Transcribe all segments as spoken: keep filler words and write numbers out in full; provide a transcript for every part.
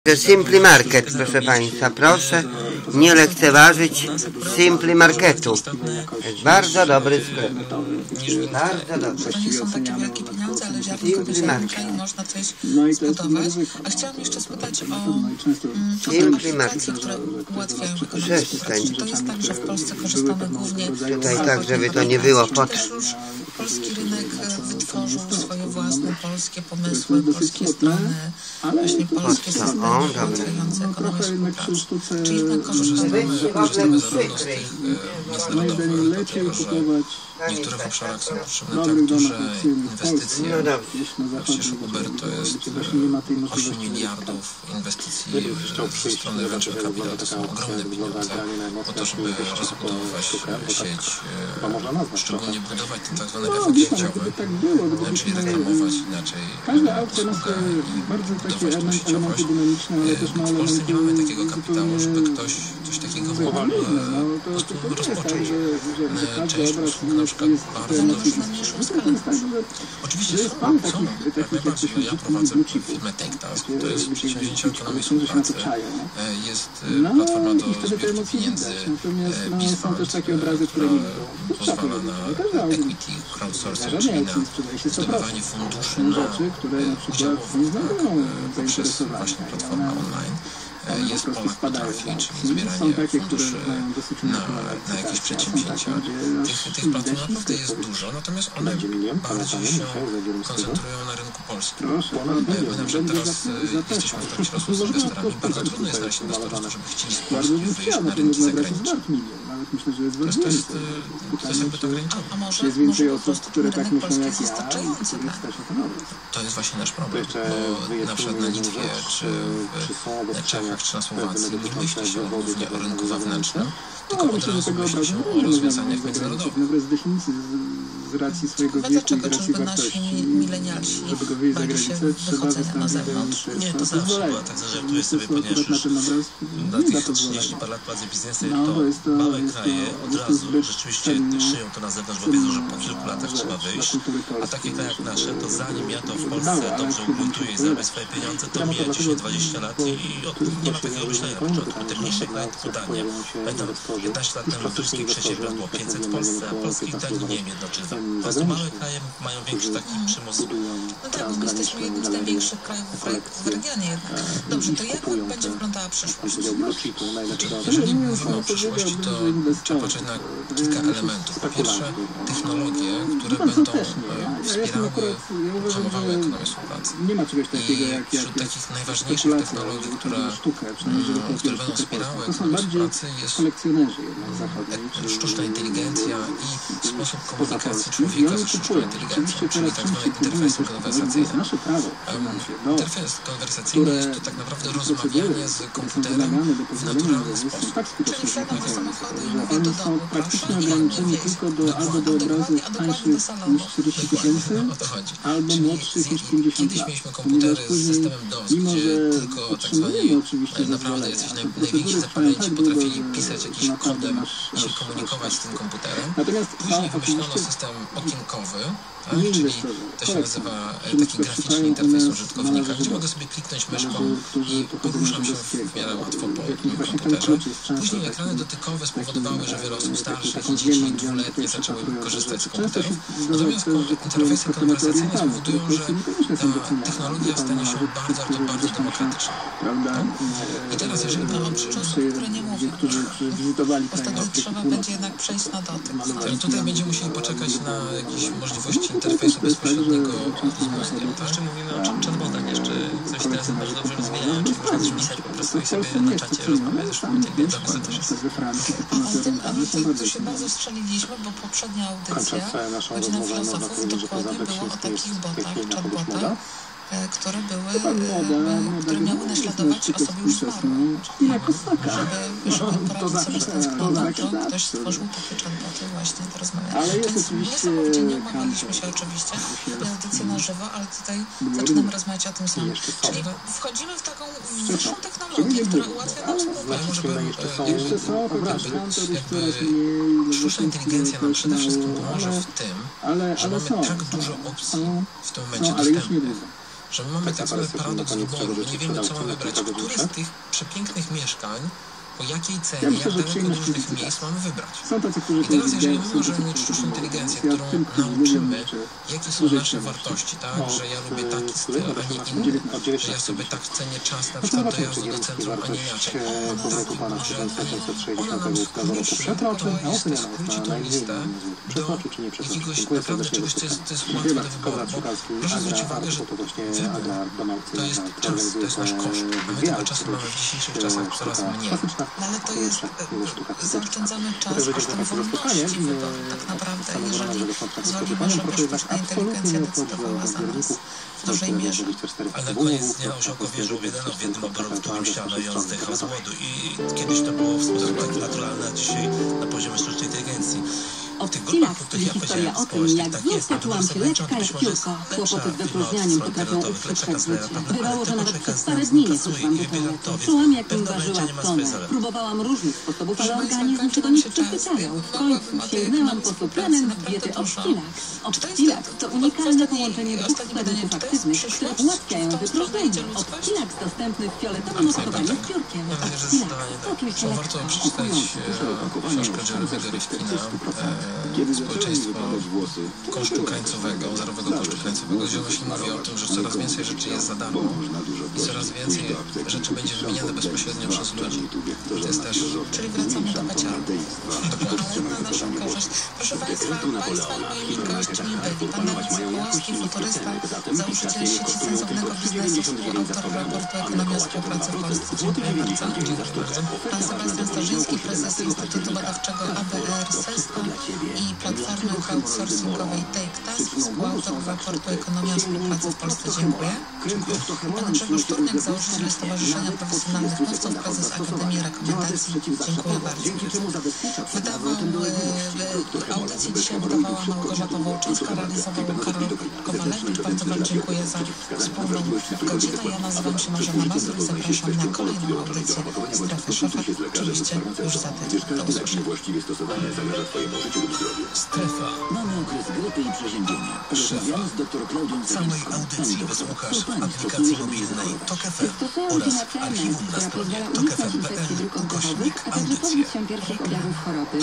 Simply Market, proszę Państwa, proszę nie lekceważyć Simply Marketu. Jest bardzo dobry sklep. Bardzo dobry. To nie są takie wielkie pieniądze, ale ziarnko ziarnka i można coś zbudować. A chciałam jeszcze spytać o mm, aplikacje, które ułatwiają wykonanie współpracy. To jest tak, że w Polsce korzystamy głównie Tutaj tak, żeby to nie było pod... Polski rynek wytworzył swoje własne polskie pomysły, polskie strony, właśnie polskie systemy ułatwiające ekonomię współpracy. Czy jednak korzystamy korzystamy zarówno z tych międzynarodowych, dlatego że w niektórych obszarach są potrzebne tak duże inwestycje. Przecież Uber to jest osiem miliardów inwestycji ze strony venture capital. To są ogromne pieniądze po to, żeby rozbudowywać sieć, szczególnie budować ten tak zwany efekt sieciowy, czyli reklamować inaczej usługę i budować tą sieciowość. W Polsce nie mamy takiego kapitału, żeby ktoś coś takiego mógł po prostu rozpocząć. Część usług na przykład bardzo dobrze. Oczywiście są, są jak najbardziej. Ja prowadzę firmę TakeTask, to jest przedsięwzięcie ekonomii współpracy. Jest platforma do zbiórki pieniędzy BizFund, która pozwala na equity crowdsourcing, czyli na zdobywanie funduszy na udziałowców poprzez właśnie platformę online. Jest Polak Potrafi, czyli zbieranie funduszy na, na jakieś przedsięwzięcia. Tych, tych platform naprawdę jest dużo, natomiast one bardziej się koncentrują na rynku polskim. My na przykład teraz jesteśmy w trakcie rozmowy z inwestorami. Bardzo trudno jest znaleźć inwestorów, którzy by chcieli z Polski wyjść na rynki zagraniczne. To jest, to jest, to jest jakby to ograniczone. A może, może po prostu ten rynek polski jest wystarczający, tak? To jest właśnie nasz problem, bo na przykład na Litwie, czy w Czechach, czy na Słowacji nie myśli się głównie o rynku wewnętrznym, tylko od razu myśli się o rozwiązaniach międzynarodowych. Z racji swojego wieku i z racji wartości, milenialsi bali się wychodzenia na zewnątrz. Nie, to zawsze była tak, zażartuję sobie, ponieważ już na tych trzydzieści parę lat pracy w biznesie, to małe kraje od razu rzeczywiście szyją to na zewnątrz, bo wiedzą, że po kilku latach trzeba wyjść, a takie kraje jak nasze, to zanim ja to w Polsce dobrze ugruntuję i zarabię swoje pieniądze, to mija dziesięć dwadzieścia lat i nie ma takiego myślenia na początku. Te mniejsze kraje typu Dania, pamiętam, piętnaście lat temu brytyjskich przedsiębiorstw było pięćset w Polsce, a polskich tak nie wiem, jedno czy dwa. Po prostu małe kraje mają większy taki przymus. No tak, my jesteśmy jednym z największych krajów w regionie jednak. Dobrze, to jak będzie wyglądała przyszłość? Jeżeli mówimy o przyszłości, to trzeba patrzeć na kilka elementów. Po pierwsze, technologie, które będą wspierały, promowały ekonomię współpracy. I wśród takich najważniejszych technologii, które, które będą wspierały ekonomię współpracy, jest sztuczna inteligencja i sposób komunikacji człowieka ze sztuczną inteligencją, czyli tak zwane interfejsy konwersacyjne. Interfejs konwersacyjny jest to tak naprawdę rozmawianie z komputerem w naturalny sposób. Czyli wsiadam do samochodu i mówię do domu, proszę, i on mnie wiezie. Dokładnie, a dokładnie do salonu. Dokładnie, o to chodzi. Czyli kiedyś mieliśmy komputery z systemem DOS, gdzie tylko tak zwani naprawdę jacyś naj, najwięksi zapalenici potrafili pisać jakimś kodem i się komunikować z tym komputerem. Później wymyślono system okienkowy, tak? Czyli to się nazywa taki graficzny interfejs użytkownika, gdzie mogę sobie kliknąć myszką i poruszam się w miarę łatwo po komputerze. Później ekrany dotykowe spowodowały, że wiele osób starszych i dzieci dwuletnie zaczęły korzystać z komputerów. Natomiast interfejsy konwersacyjne spowodują, że ta technologia stanie się bardzo, bardzo, bardzo demokratyczna. No? I teraz, jeżeli mam przyczynów, które nie mówią, bo wtedy trzeba będzie jednak przejść na dotyk. Tutaj będziemy musieli poczekać na jakieś możliwości interfejsu bezpośredniego z mózgiem. To jeszcze mówimy o chatbotach, jeszcze coś teraz bardzo dobrze rozwijają, czy można też pisać po prostu i sobie na czacie rozmawiać ze sztuczną inteligencją. O tym, a my tu się bardzo strzeliliśmy, bo poprzednia audycja, Godzina Filozofów, dokładnie było o takich botach, chatbotach, które były, które miały naśladować osoby już zmarłe. Żeby, żeby poradzić sobie z tęsknotą, to ktoś stworzył takie chatboty właśnie do rozmawiania. Więc niesamowicie nie umawialiśmy się oczywiście na audycję na żywo, ale tutaj zaczynamy rozmawiać o tym samym. Czyli wchodzimy w taką wyższą technologię, która ułatwia nam współpracę. Sztuczna inteligencja nam przede wszystkim pomoże w tym, że mamy tak dużo opcji w tym momencie dostępnych. że my mamy tak zwany paradoks wyboru, my nie wiemy, co mamy wybrać, które z tych przepięknych mieszkań, po jakiej cenie, ja myślę, jak daleko od różnych miejsc mamy wybrać. I teraz, jeżeli my możemy mieć sztuczną inteligencję, którą nauczymy, jakie są nasze wartości, tak, że ja lubię taki styl, a nie inny, że ja sobie tak cenię czas na przykład dojazdu do centrum, a nie inaczej. Ona nam skróci, to jest, skróci tą listę do jakiegoś naprawdę czegoś, co jest, to jest łatwe do wyboru, bo proszę zwrócić uwagę, że wybór to jest czas, to jest nasz koszt, a my tego czasu mamy w dzisiejszych czasach coraz mniej. No ale to jest, zaoszczędzamy czas kosztem wolności wyboru tak naprawdę, jeżeli zwolnimy, żeby sztuczna inteligencja decydowała za nas w dużej mierze. Ale na koniec dnia osiołko wierzył w jeden w jednym obrotowym ścianę i on zdychał z głodu. I kiedyś to było w sposób tak naturalny, a dzisiaj na poziomie sztucznej inteligencji. Odcinek, czyli historia o tym, jak znów poczułam się lekka jak piórko. Kłopoty z wypróżnianiem potrafią uprzykrzyć życie. Bywało, że nawet przez parę dni nie poszłam do toalety. Czułam, jakbym ważyła tonę. Próbowałam różnych sposobów, ale organizm tego nie przyzwyczajał. W końcu sięgnęłam po suplement diety Optilax. Optilax to unikalne połączenie dwóch składników aktywnych, które ułatwiają wypróżnianie. Optilax dostępny w fioletowym opakowaniu z piórkiem. Optilax. Poczuj się lekko. Warto przeczytać książkę Jeremy'ego Rifkina, Społeczeństwo kosztu krańcowego, zerowego kosztu krańcowego, gdzie on się mówi o tym, że coraz więcej rzeczy jest za darmo i coraz więcej rzeczy będzie wymieniane bezpośrednio przez ludzi. To jest też... Czyli wracamy do kaciara. Ale na naszą korzyść. Proszę Państwa, Państwa moimi gośćmi byli pan Dawid Sokołowski, futurysta, założyciel sieci sensownego biznesu, współautor raportu Ekonomia o współpracy w Polsce. Dziękuję bardzo. Pan Sebastian Starzyński, prezes Instytutu Badawczego A B R SESCO i platformy crowdsourcingowej TakeTask, współautor raportu Ekonomia o współpracy w Polsce. Dziękuję. Pan Grzegorz Turniak, założyciel Stowarzyszenia Profesjonalnych Mówców, prezes Akademii Rekomendacji. Dziękuję bardzo. Wydawał e, audycję dzisiaj wydawała Małgorzata Wołczyńska, realizował Karol Kowalewicz. Bardzo Wam dziękuję za wspólną godzinę. Ja nazywam się Marzena Mazur i zapraszam na kolejną audycję Strefy Szefa. Oczywiście już za tydzień. Do usłyszenia. Strefa. Mamy okres grypy i przeziębienia. Rozmawiamy z doktor Klaudią Całej audycji wysłuchasz w aplikacji mobilnej Tok F M oraz w archiwum na stronie tok f m kropka p l ukośnik audycje. pierwszych objawów choroby.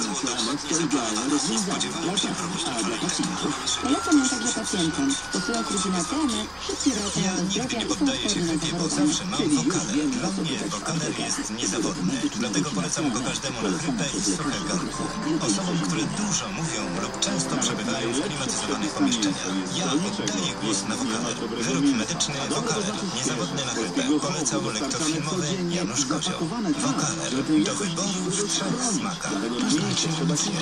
Polecam ją także pacjentom. Stosując rodzinę T M, szybciej wracają do zdrowia i są odporni na Bo zachorowania. zawsze mam wokaler. Dla mnie wokaler jest niezawodny. Dlatego polecam go każdemu na chrypę i suche gardło. Osobom, które dużo mówią lub często przebywają w klimatyzowanych pomieszczeniach. Ja oddaję głos na wokaler. Wyrób medyczny wokaler. Niezawodny na chrypę. Polecał lektor filmowy Janusz Kozioł. Wokaler. Do wyboru w trzech smakach. Poznajcie audycję.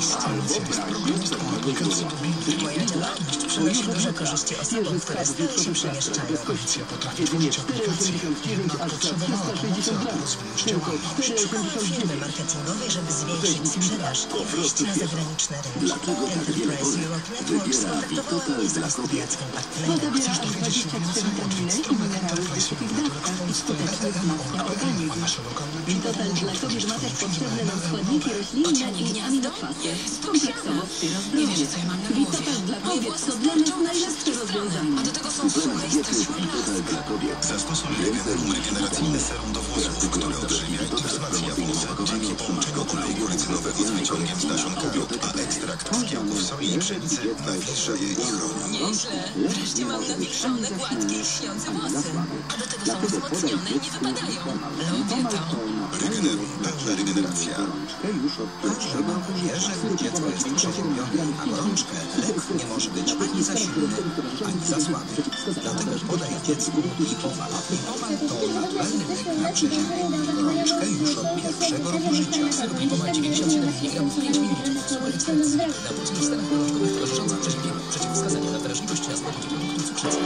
Przynosi duże korzyści osobom, które stale się przemieszczają. Policja potrafi tworzyć aplikacje, jednak potrzebowała pomocy, aby rozwinąć działalność. Szukają firmy marketingowej, żeby zwiększyć sprzedaż i wyjść na zagraniczne rynki. Enterprise Europe Network skontaktowało mnie z austriackim partnerem. Chcesz dowiedzieć się więcej o tym instrument Enterprise Europe Network skuteczny wzmacnia organizm. Bitotal dla kobiet matek potrzebne nam składniki roślinne i aminokwasy. Kompleksowo wspiera zdrowie. Bitotal dla kobiet to dla nas najlepsze rozwiązanie. A do tego są suche i straszne. Zastosuj Regenerum regeneracyjne serum do włosów, które odżywia i wzmacnia włosy. Dzięki połączeniu oleju glycynowego z wyciągiem z nasion kobiet, a ekstrakt z kiełków soi i pszenicy nawilża je i chroni. Nieźle. Wreszcie mam nawiszone, gładkie i śniące włosy. A do tego są wzmocnione i nie wypadają. Lubię to. Regenerum, pełna regeneracja. Żona wie, że gdy dziecko jest przeziębione, a gorączkę, lek nie może być ani za silny, ani za słaby. Dlatego podaj dziecku Lipowal. Lipowal to naturalny lek na przeziębienie i gorączkę już od pierwszego roku życia. Syrop Lipowal dziewięćdziesiąt siedem miligramów, pięć mililitrów. Słuchaj ekstrakcji. Na płodnych stanach gorączkowych towarzyszących przeziębieniu. Przeciwwskazania na wrażliwość na składzie produktów cukrzycy.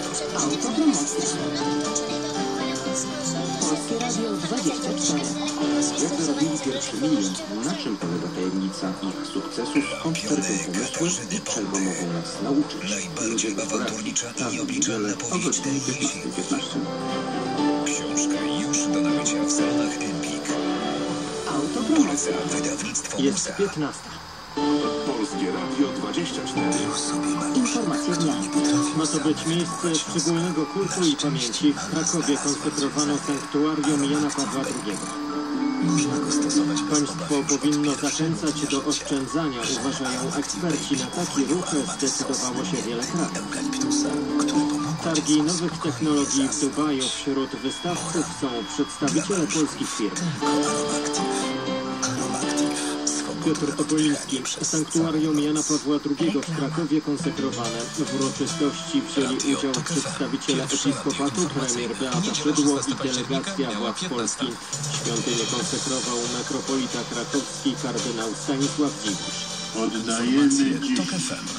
Polskie Radio dwadzieścia cztery. Jak zarobili pierwszy milion? Na czym polega tajemnica ich sukcesu? Skąd czerpią pomysły i czego mogą nas nauczyć? Najbardziej awanturnicza i nieobliczalna powieść tajemnicy. Książka już do nabycia w salonach Empik. Autopromocja. Wydawnictwo Jest Muza. piętnasta. Polskie Radio dwadzieścia dwadzieścia cztery. Informacje dnia. Ma to być miejsce szczególnego kultu i pamięci. W Krakowie konsekrowano sanktuarium Jana Pawła drugiego. Można go stosować bez Państwo powinno zachęcać do oszczędzania, uważają eksperci. Na taki ruch zdecydowało się wiele krajów. eukaliptusa, który pomogł. Targi nowych technologii w Dubaju. Wśród wystawców są przedstawiciele polskich firm. Piotr Topoliński. Sanktuarium Jana Pawła drugiego w Krakowie konsekrowane. W uroczystości wzięli udział przedstawiciele episkopatu, premier Beata Szydło i delegacja władz Polski. Świątynię konsekrował metropolita krakowski kardynał Stanisław Dziwisz. Oddajemy dziś tę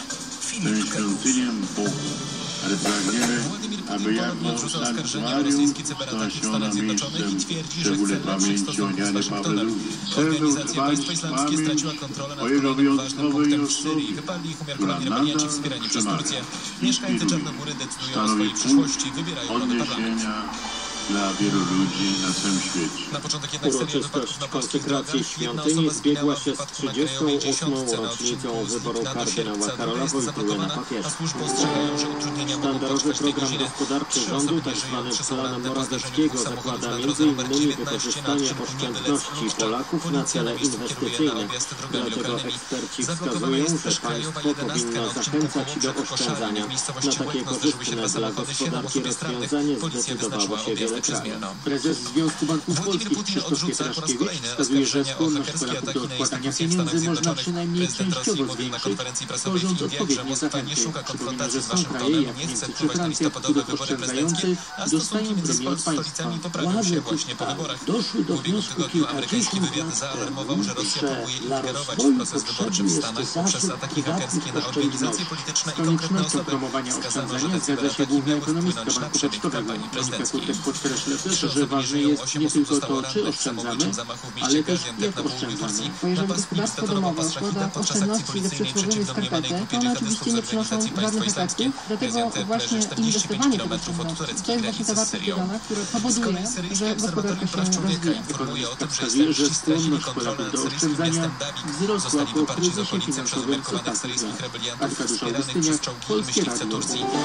świątynię Bogu, ale pragniemy, aby jako sanktuarium stała się ona miejscem szczególnej pamięci o Janie Pawle drugiego. Chcemy utrwalić pamięć o jego wyjątkowej osobie, która nadal przemawia i inspiruje, stanowi punkt odniesienia dla wielu ludzi na całym świecie. Uroczystość konsekracji świątyni zbiegła się z trzydziestą ósmą rocznicą wyboru kardynała Karola Wojtyły na papieża. Sztandarowy program gospodarczy rządu, tzw. plan Morawieckiego, zakłada między innymi wykorzystanie oszczędności Polaków na cele inwestycyjne. Dlatego eksperci wskazują, że państwo powinno zachęcać do oszczędzania. Na takie korzystne dla gospodarki rozwiązanie zdecydowało się wiele krajów. Prezes Związku Banków Polskich Krzysztof Pietraszkiewicz wskazuje, że skłonność Polaków do odkładania pieniędzy można przynajmniej częściowo zwiększyć, tworząc odpowiednie zachęty. Przypomina, że są kraje jak Niemcy czy Francja, w których oszczędzający dostają premię od państwa. Władze USA doszły do wniosku kilkadziesiąt lat temu, że dla rozwoju potrzebny jest zasób prywatnych oszczędności. Z koniecznością promowania oszczędzania zgadza się główny ekonomista Banku Pocztowego. Monika Kurtek podkreśla też, że ważne jest nie tylko to, czy oszczędzamy, ale też jak oszczędzamy. Bo jeżeli gospodarstwo domowe odkłada oszczędności ze przysłowiowej skarpety, to one oczywiście nie przynoszą żadnych efektów. Dlatego właśnie inwestowanie tych oszczędności to jest właśnie ta wartość dodana, która powoduje, że gospodarka się rozwija. Ekonomista wskazuje, że skłonność Polaków do oszczędzania wzrosła po kryzysie finansowym w ostatnich latach. Arkadiusz Augustyniak, Polskie Radio.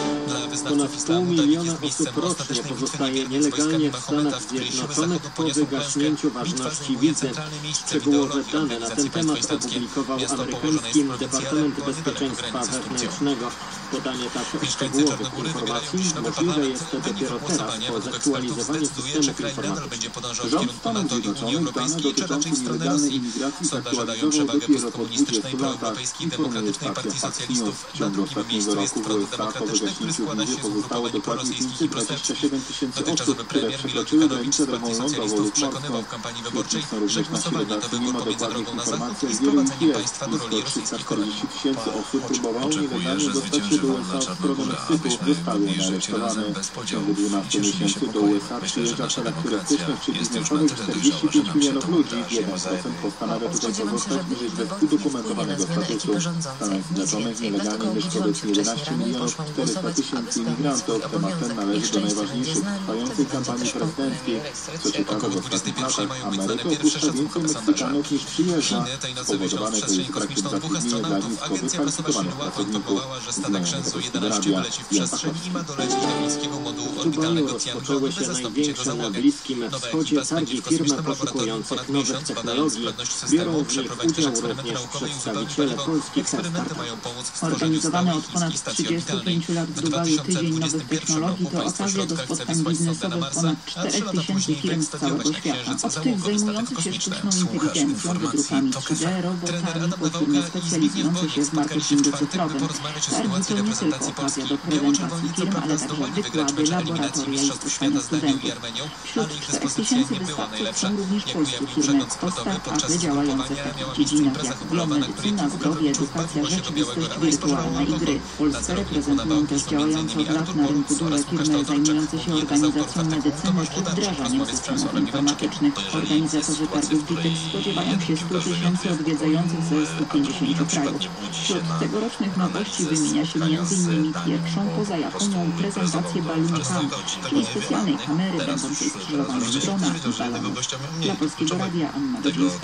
Ponad pół miliona osób rocznie pozostaje nielegalnie w Stanach Zjednoczonych po wygaśnięciu ważności wizy. Szczegółowe dane na ten temat opublikował amerykański Departament Bezpieczeństwa Wewnętrznego. Podanie tak szczegółowych informacji możliwe jest dopiero teraz po zaktualizowaniu systemów informatycznych. Rząd Stanów Zjednoczonych dane dotyczące nielegalnej imigracji zaktualizował dopiero po dwudziestu latach, informuje stacja Fox News. W ciągu ostatniego roku w U S A po wygaśnięciu wizy pozostało dokładnie pięćset dwadzieścia siedem tysięcy osób, które przekroczyły granicę domową lądową w Moskwie. Na różnych naszych redakcji nie ma dokładnych informacji o wielu ich jest. Blisko trzysta czterdzieści tysięcy osób próbowało nielegalnie dostać się do U S A od strony Meksyku. Zostały one aresztowane. W ciągu dwunastu miesięcy do U S A przyjeżdża w celach turystycznych czy biznesowych czterdzieści pięć milionów ludzi. jeden procent postanawia tutaj pozostać niż bez udokumentowanego statusu. W Stanach Zjednoczonych nielegalnie mieszka obecnie jedenaście milionów czterysta tysięcy imigrantów. Temat ten należy do najważniejszych trwającej kampanii prezydenckiej. Co ciekawe, w ostatnich latach Ameryka opuszcza więcej Meksykanów niż przyjeżdża. Spowodowane to jest brak zatrudnienia dla nisko wykwalifikowanych pracowników z Zjednoczonego Arabia. W Dubaju rozpoczęły się największe na Bliskim Wschodzie targi firm poszukujących nowych technologii. Biorą w nich udział również przedstawiciele polskich startupów. Organizowany od ponad trzydziestu pięciu lat w Dubaju Tydzień Nowych Technologii to okazja do spotkań biznesowych ponad czterech tysięcy firm z całego świata. Od tych zajmujących się sztuczną inteligencją, wydrukami trzy D, robotami, po firmy specjalizujące się w marketingu cyfrowym. Targi to nie tylko okazja do prezentacji firm, ale także wykłady, laboratoria i spotkania studentów. Wśród czterech tysięcy wystawców są również polskie firmy po startupy działające w takich dziedzinach jak biomedycyna, zdrowie, edukacja, rzeczywistość wirtualna i gry. Polsce reprezentują też działające od lat na rynku duże firmy zajmujące się organizacją medycyny czy wdrażaniem systemów informatycznych. Organizatorzy targów Bitex spodziewają się stu tysięcy odwiedzających ze stu pięćdziesięciu krajów. Wśród tegorocznych nowości wymienia się między innymi pierwszą poza Japonią prezentację balunka, czyli specjalnej kamery będącej skrzyżowaną z drona i balonu. Dla Polskiego Radia Anna Dęblińska.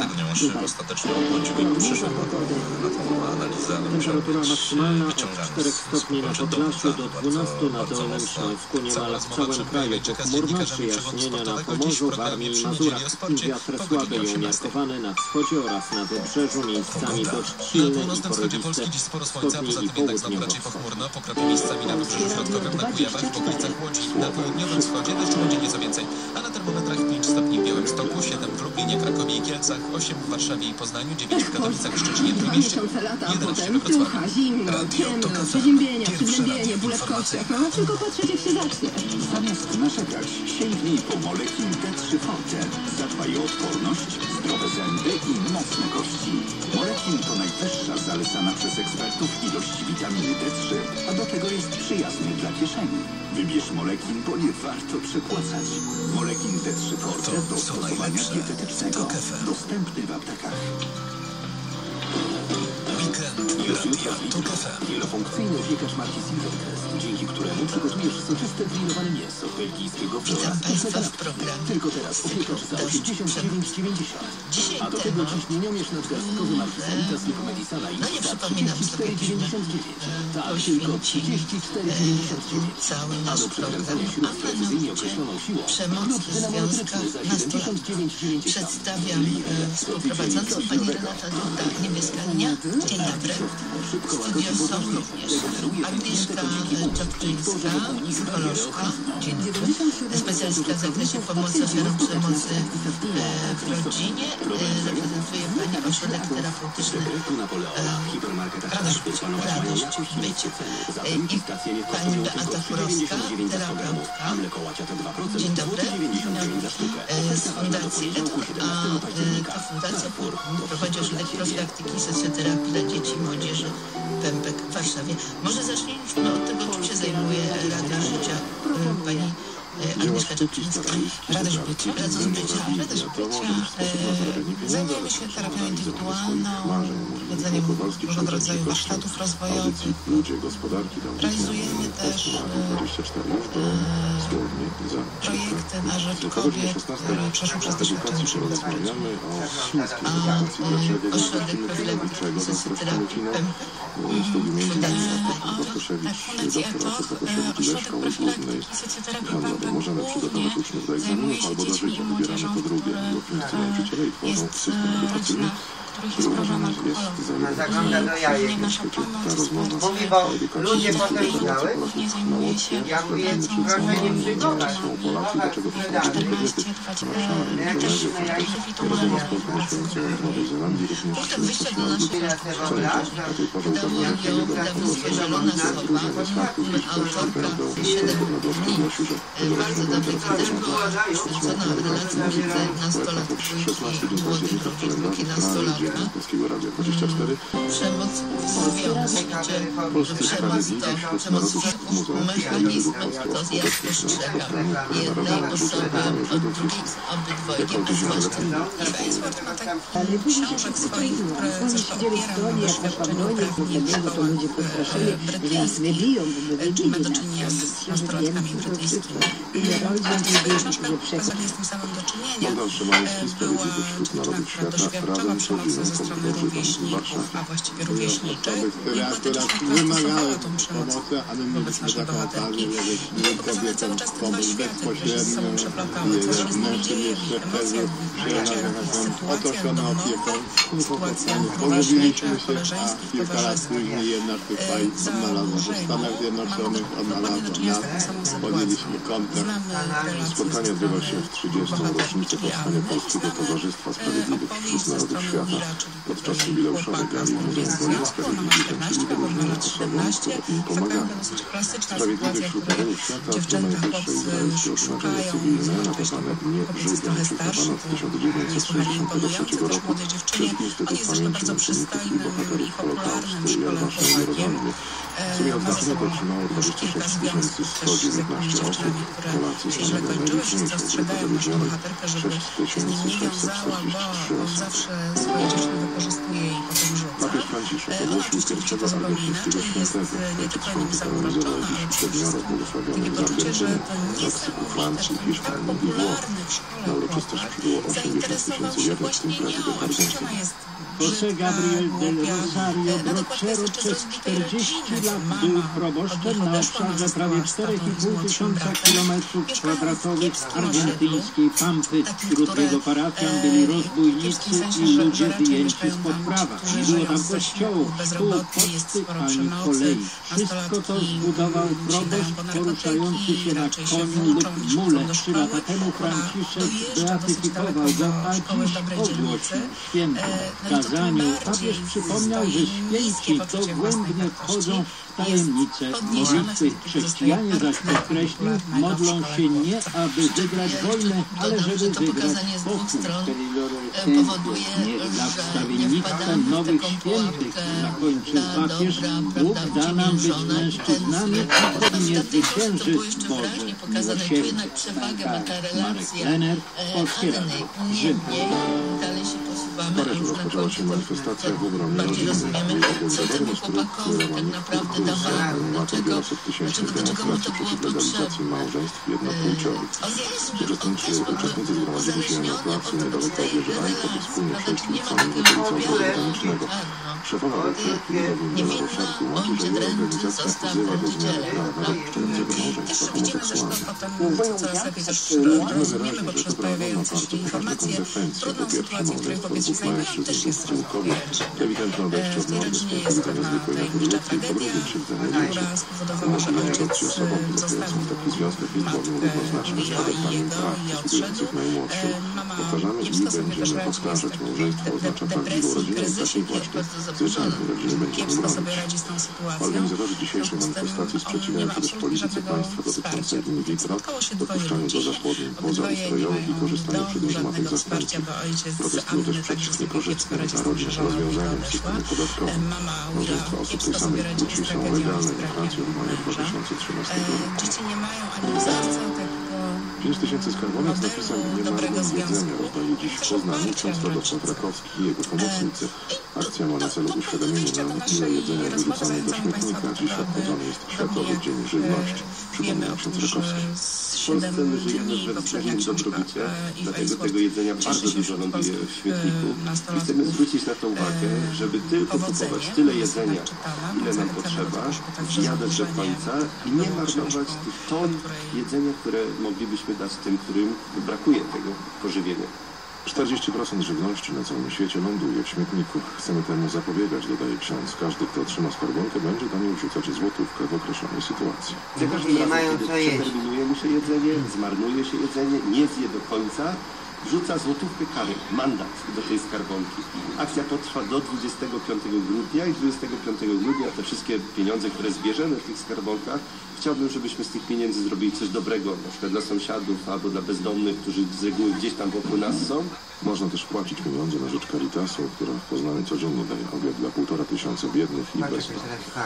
Temperatura maksymalna od czterech stopni na Podlasiu do dwunastu na Dolnym Śląsku, niemal w całym kraju pochmurno, przyjaśnienia na Pomorzu, Warmii i Mazurach. Wiatr słaby i umiarkowany na wschodzie oraz na wybrzeżu, miejscami dość silny i porywiste. Wschodni i południowo. Pochmurno, pokropy miejscami na wybrzeżu środkowym, na Kujawach, w okolicach Łodzi. Na południowym wschodzie deszczu będzie nieco więcej, a na termometrach pięć stopni w Białymstoku, siedem w Lublinie, Krakowie i Kielcach, osiem w Warszawie i Poznaniu, dziewięć w Katowicach, Szczecinie, Trójmieście, jedenaście we Wrocławiu. Ciemno, przeziębienie, przygnębienie, ból w kościach. No, tylko patrzeć jak się zacznie. Zamiast narzekać, sięgnij po Molekin D trzy Forte. Zadbaj o odporność, zdrowe zęby i mocne kości. Molekin to najwyższa zalecana przez ekspertów ilość witaminy D trzy, a do tego jest przyjazny dla kieszeni. Wybierz Molekin, bo nie warto przepłacać. Molekin D trzy Forte do stosowania dietetycznego. Dostępny w aptekach. Wielofunkcyjny piekarz marki Silvercrest, dzięki któremu przygotujesz soczyste grillowane mięso belgijskiego wczora. Tylko teraz opiekacz za osiemdziesiąt dziewięć dziewięćdziesiąt. A do tego ciśnieniomierz nadgarstkowy marki Sanitas Medicana i za trzydzieści cztery dziewięćdziesiąt dziewięć. Tak, tylko trzydzieści cztery dziewięćdziesiąt dziewięć. A do przekręcania śrub z precyzyjnie określoną siłą klub dynamometryczny za siedemdziesiąt dziewięć dziewięćdziesiąt. Przedstawiam współprowadzącą pani Renata Duda, Niebieska Linia. Dzień dobry. Studio są również Agnieszka Czapczyńska, psycholożka, dzień dobry, specjalistka w zakresie pomocy ofiarom przemocy w rodzinie, reprezentuje pani ośrodek terapeutyczny Radość Być, Radość Być i pani Beata Kurowska, terapeutka. Dzień dobry, z Fundacji E D U, a ta fundacja prowadzi ośrodek profilaktyki i socjoterapii dla dzieci i młodzieży Pępek w Warszawie. Może zacznijmy od tego, czym się zajmuje Radość Życia pani Agnieszka Czapczyńska. Radość Bycia. Radość Bycia. Radość Bycia. E, zajmujemy się terapią indywidualną, prowadzeniem różnego rodzaju warsztatów rozwojowych. Realizujemy też e, projekty na rzecz kobiet, które przeszły przez doświadczenie przemocy. A e, ośrodek profilaktyki socjoterapii Pępek. Fundacja E T O, ośrodek profilaktyki socjoterapii Pępek głównie zajmuje się dziećmi i młodzieżą, które jest rodzina, których jest grożona alkoholem. Głównie nasza pomoc, Mówi, bo ludzie potem znały. głównie zajmuje się Ja mówię, proszę nie przyjmować. czternaście trwać indywidualne punktem wyjścia do naszej pedagogią wydawnictwie Zielona Sowa, autorka siedem dni bardzo dobrych wytycznych poświęcona relacji między nastolatków i młodych rodzin, dwójki nastolatka. Przemoc w związku, przemoc to przemoc mechanizm, to ja postrzegam jednej osoby od drugiej obydwojgiem, a zwłaszcza książek swoich, które zresztą opieram na doświadczeniu prawnie w szkołach brytyjskich, czyli ma do czynienia z nastolatkami brytyjskimi. Dokładnie z tym samym do czynienia. Była dziewczyna, która doświadczała przemocy ze strony rówieśników, a właściwie rówieśniczych, i patyczna stosowała tą przemoc wobec naszej bohaterki. Pokazuje cały czas te dwa światy, które się ze sobą przeplatały, co się z nimi dzieje w ich emocjach, w życiu, w sytuacjach domowych, w sytuacjach rówieśniczych, koleżeńskich, towarzyskich. Założymy dokładnie do czynienia z taką samą sytuacją. Znamy relacje Spotkanie odbywa się w trzydziestą rocznicę powstania Polskiego Towarzystwa Sprawiedliwych wśród Narodów Świata. Podczas jubileuszowej gali Muzeum Wojny Sprawiedliwej, czyli wyróżnione osoby, które im pomagają. Sprawiedliwych wśród Narodów Świata to najwyższe izraelskie odznaczenie cywilne nadawane dnie Żyda, przyznawano w tysiąc dziewięćset sześćdziesiątym trzecim roku przez Instytut Pamięci Męczenników i Bohaterów Holokaustu i Elwasza Mierowolny. W sumie odznaczenie to otrzymało dwadzieścia sześć tysięcy sto dziewiętnaście osób. Polacy stanowią najliczniejszą grupę zatrudnionych, sześć tysięcy sześćset czterdzieści trzy osób. faktycznie wykorzystuje i potem rzuca. Papież Franciszek ogłosił pierwszego to zupełnie argentyńskiego inaczej jest świętego. nie tylko nim Święty zauroczona, kanonizował ale dziś przede przedmiotów wszystkim błogosławionych z takie poczucie, że Argentyny, to Meksyku, niesamowite, Francji, że ten tak Hiszpanii i Włoch. popularny w szkole Na uroczystość chłopak przybyło osiemdziesiąt zainteresował tysięcy się wiernych, w tym właśnie nią, prezydent a przecież ona Argentyny. jest José Gabriel del Rosario na dokładce jest Brochero jeszcze z przez rozbitej czterdzieści rodziny. lat Mama był od proboszczem nich na odeszła, ona obszarze została prawie z cztery i tatą, z pół młodszym tysiąca bratem. kilometrów Mieszkają w kwadratowych kiepskim argentyńskiej Pampy. takim, Wśród które, jego parafian e, byli w rozbójnicy kiepskim sensie, i że- że ludzie raczej wyjęci mieszkają spod tam prawa. ci, którzy Nie było żyją tam z kościołów, zasiłku, szkół, bezrobotni, jest poczty sporo ani przemocy, kolei. Wszystko to nastolatki zbudował sięgają proboszcz po poruszający narkotyki, się na raczej się koniu włóczą, lub gdzieś mule. chodzą do Trzy lata szkoły. temu Ona Franciszek dojeżdża dosyć beatyfikował daleko go, do a szkoły w dziś dobrej ogłosił dzielnicy. święto. E, W no i to tym kazaniu bardziej papież przypomniał, że stoi święci niskie to poczucie własnej głębnie wchodzą wartości. w tajemnice podniesione modlitwy. wtedy, kiedy Chrześcijanie zostaje zaś bardzo podkreślił, popularna modlą w szkole się nie, chłopca. aby wygrać Jeszcze wojnę, ale dodam, żeby że to wygrać pokazanie z dwóch pokój. stron e, powoduje, Niech dla że nie wstawiennictwa wpadamy w nowych taką świętych pułapkę zakończył ta papież. dobra, Bóg prawda, da nam być uciemiężona i mężczyznami, chętnie. którzy nie W tamtej książce to zwycięży było jeszcze Boże wyraźnie pokazane, tu miłosierdzie. jednak przewagę ma ta Marek relacja Lenner, e, Polskie Anny. Radio, Rzym. Niemniej dalej się posuwamy, W a Paryżu już na rozpoczęła się końcu manifestacja w to obronie bardziej rodziny. rozumiemy, co temu chłopakowi tak naprawdę dawało, dlaczego, dlaczego, dlaczego mu to było legalizacji potrzebne. małżeństw jednopłciowych. Uczestnicy, uczestnicy zgromadzili się na placu niedaleko od wieży Eiffel i wspólnie przejść ulicami do końca granicznego. Szefowa Werfel Ludmila Roszar tłumaczy, że jej organizacja wzywa do zmiany prawa dotyczącego małżeństwa homoseksualnych. Coraz lepiej też Widzimy rozumiemy wyraźnie, że poprzez to prawo ma pojawiające bardzo się poważne informacje. konsekwencje. Po Trudną pierwsze, sytuację, w której małżeństwo kobiety dwóch znajdują, mężczyzn też lub jest dwóch kobiet to ewidentne odejście w od tej normy z rodzinie punktu jest widzenia pewna zwykłej natury tajemnicza ludzkiej, po drugie tragedia, krzywdzenie dzieci. która spowodowała, że Umożliwienie ojciec adopcji osobom, które zostawił są w takich związkach jest bowiem równoznaczne z adoptowaniem praw przysługujących najmłodszym. Powtarzamy i będziemy powtarzać. Małżeństwo oznacza prawdziwą rodzinę i takiej właśnie zwyczajnej rodziny będziemy bronić. Organizatorzy dzisiejszej manifestacji sprzeciwiają się też polityce państwa dotyczącej in vitro, dopuszczaniu do zapłodnień pozaustrojowych i korzystaniu przedmiotów matek zastępczych. Protestują też przeciw niekorzystnym dla rodzin rozwiązaniom w systemie podatkowym. Małżeństwa osób tej samej płci są legalne we Francji od maja dwa tysiące trzynastego roku. Dzieci nie mają ani wzorca takiego pięć tysięcy skarbonek z napisem nie ma jedzenia rozdaje dziś w Poznaniu ksiądz Radosław Rakowski i jego pomocnicy. Akcja ma na celu uświadomienie nam, ile jedzenia wyrzucamy do śmietnika. Dziś obchodzony jest Światowy Dzień Żywności. Przypomina ksiądz Rakowski. W Polsce my żyjemy we względnym dobrobycie, dlatego tego jedzenia bardzo dużo ląduje w śmietniku. I chcemy zwrócić na to uwagę, żeby tylko kupować tyle jedzenia, ile nam potrzeba, zjadać do końca i nie marnować tych ton jedzenia, które moglibyśmy dać tym, którym brakuje tego pożywienia. czterdzieści procent żywności na całym świecie ląduje w śmietniku. Chcemy temu zapobiegać, dodaje ksiądz. Każdy, kto otrzyma skarbonkę, będzie do niej wrzucać złotówkę w określonej sytuacji. Za każdym razem, kiedy przeterminuje mu się jedzenie, zmarnuje się jedzenie, nie zje do końca, wrzuca złotówkę kary, mandat do tej skarbonki. Akcja potrwa do dwudziestego piątego grudnia i dwudziestego piątego grudnia te wszystkie pieniądze, które zbierzemy w tych skarbonkach, chciałbym, żebyśmy z tych pieniędzy zrobili coś dobrego, na przykład dla sąsiadów albo dla bezdomnych, którzy z reguły gdzieś tam wokół nas są. Można też płacić pieniądze na rzecz Caritasu, która w Poznaniu codziennie daje obiad dla półtora tysiąca biednych i bezdomnych.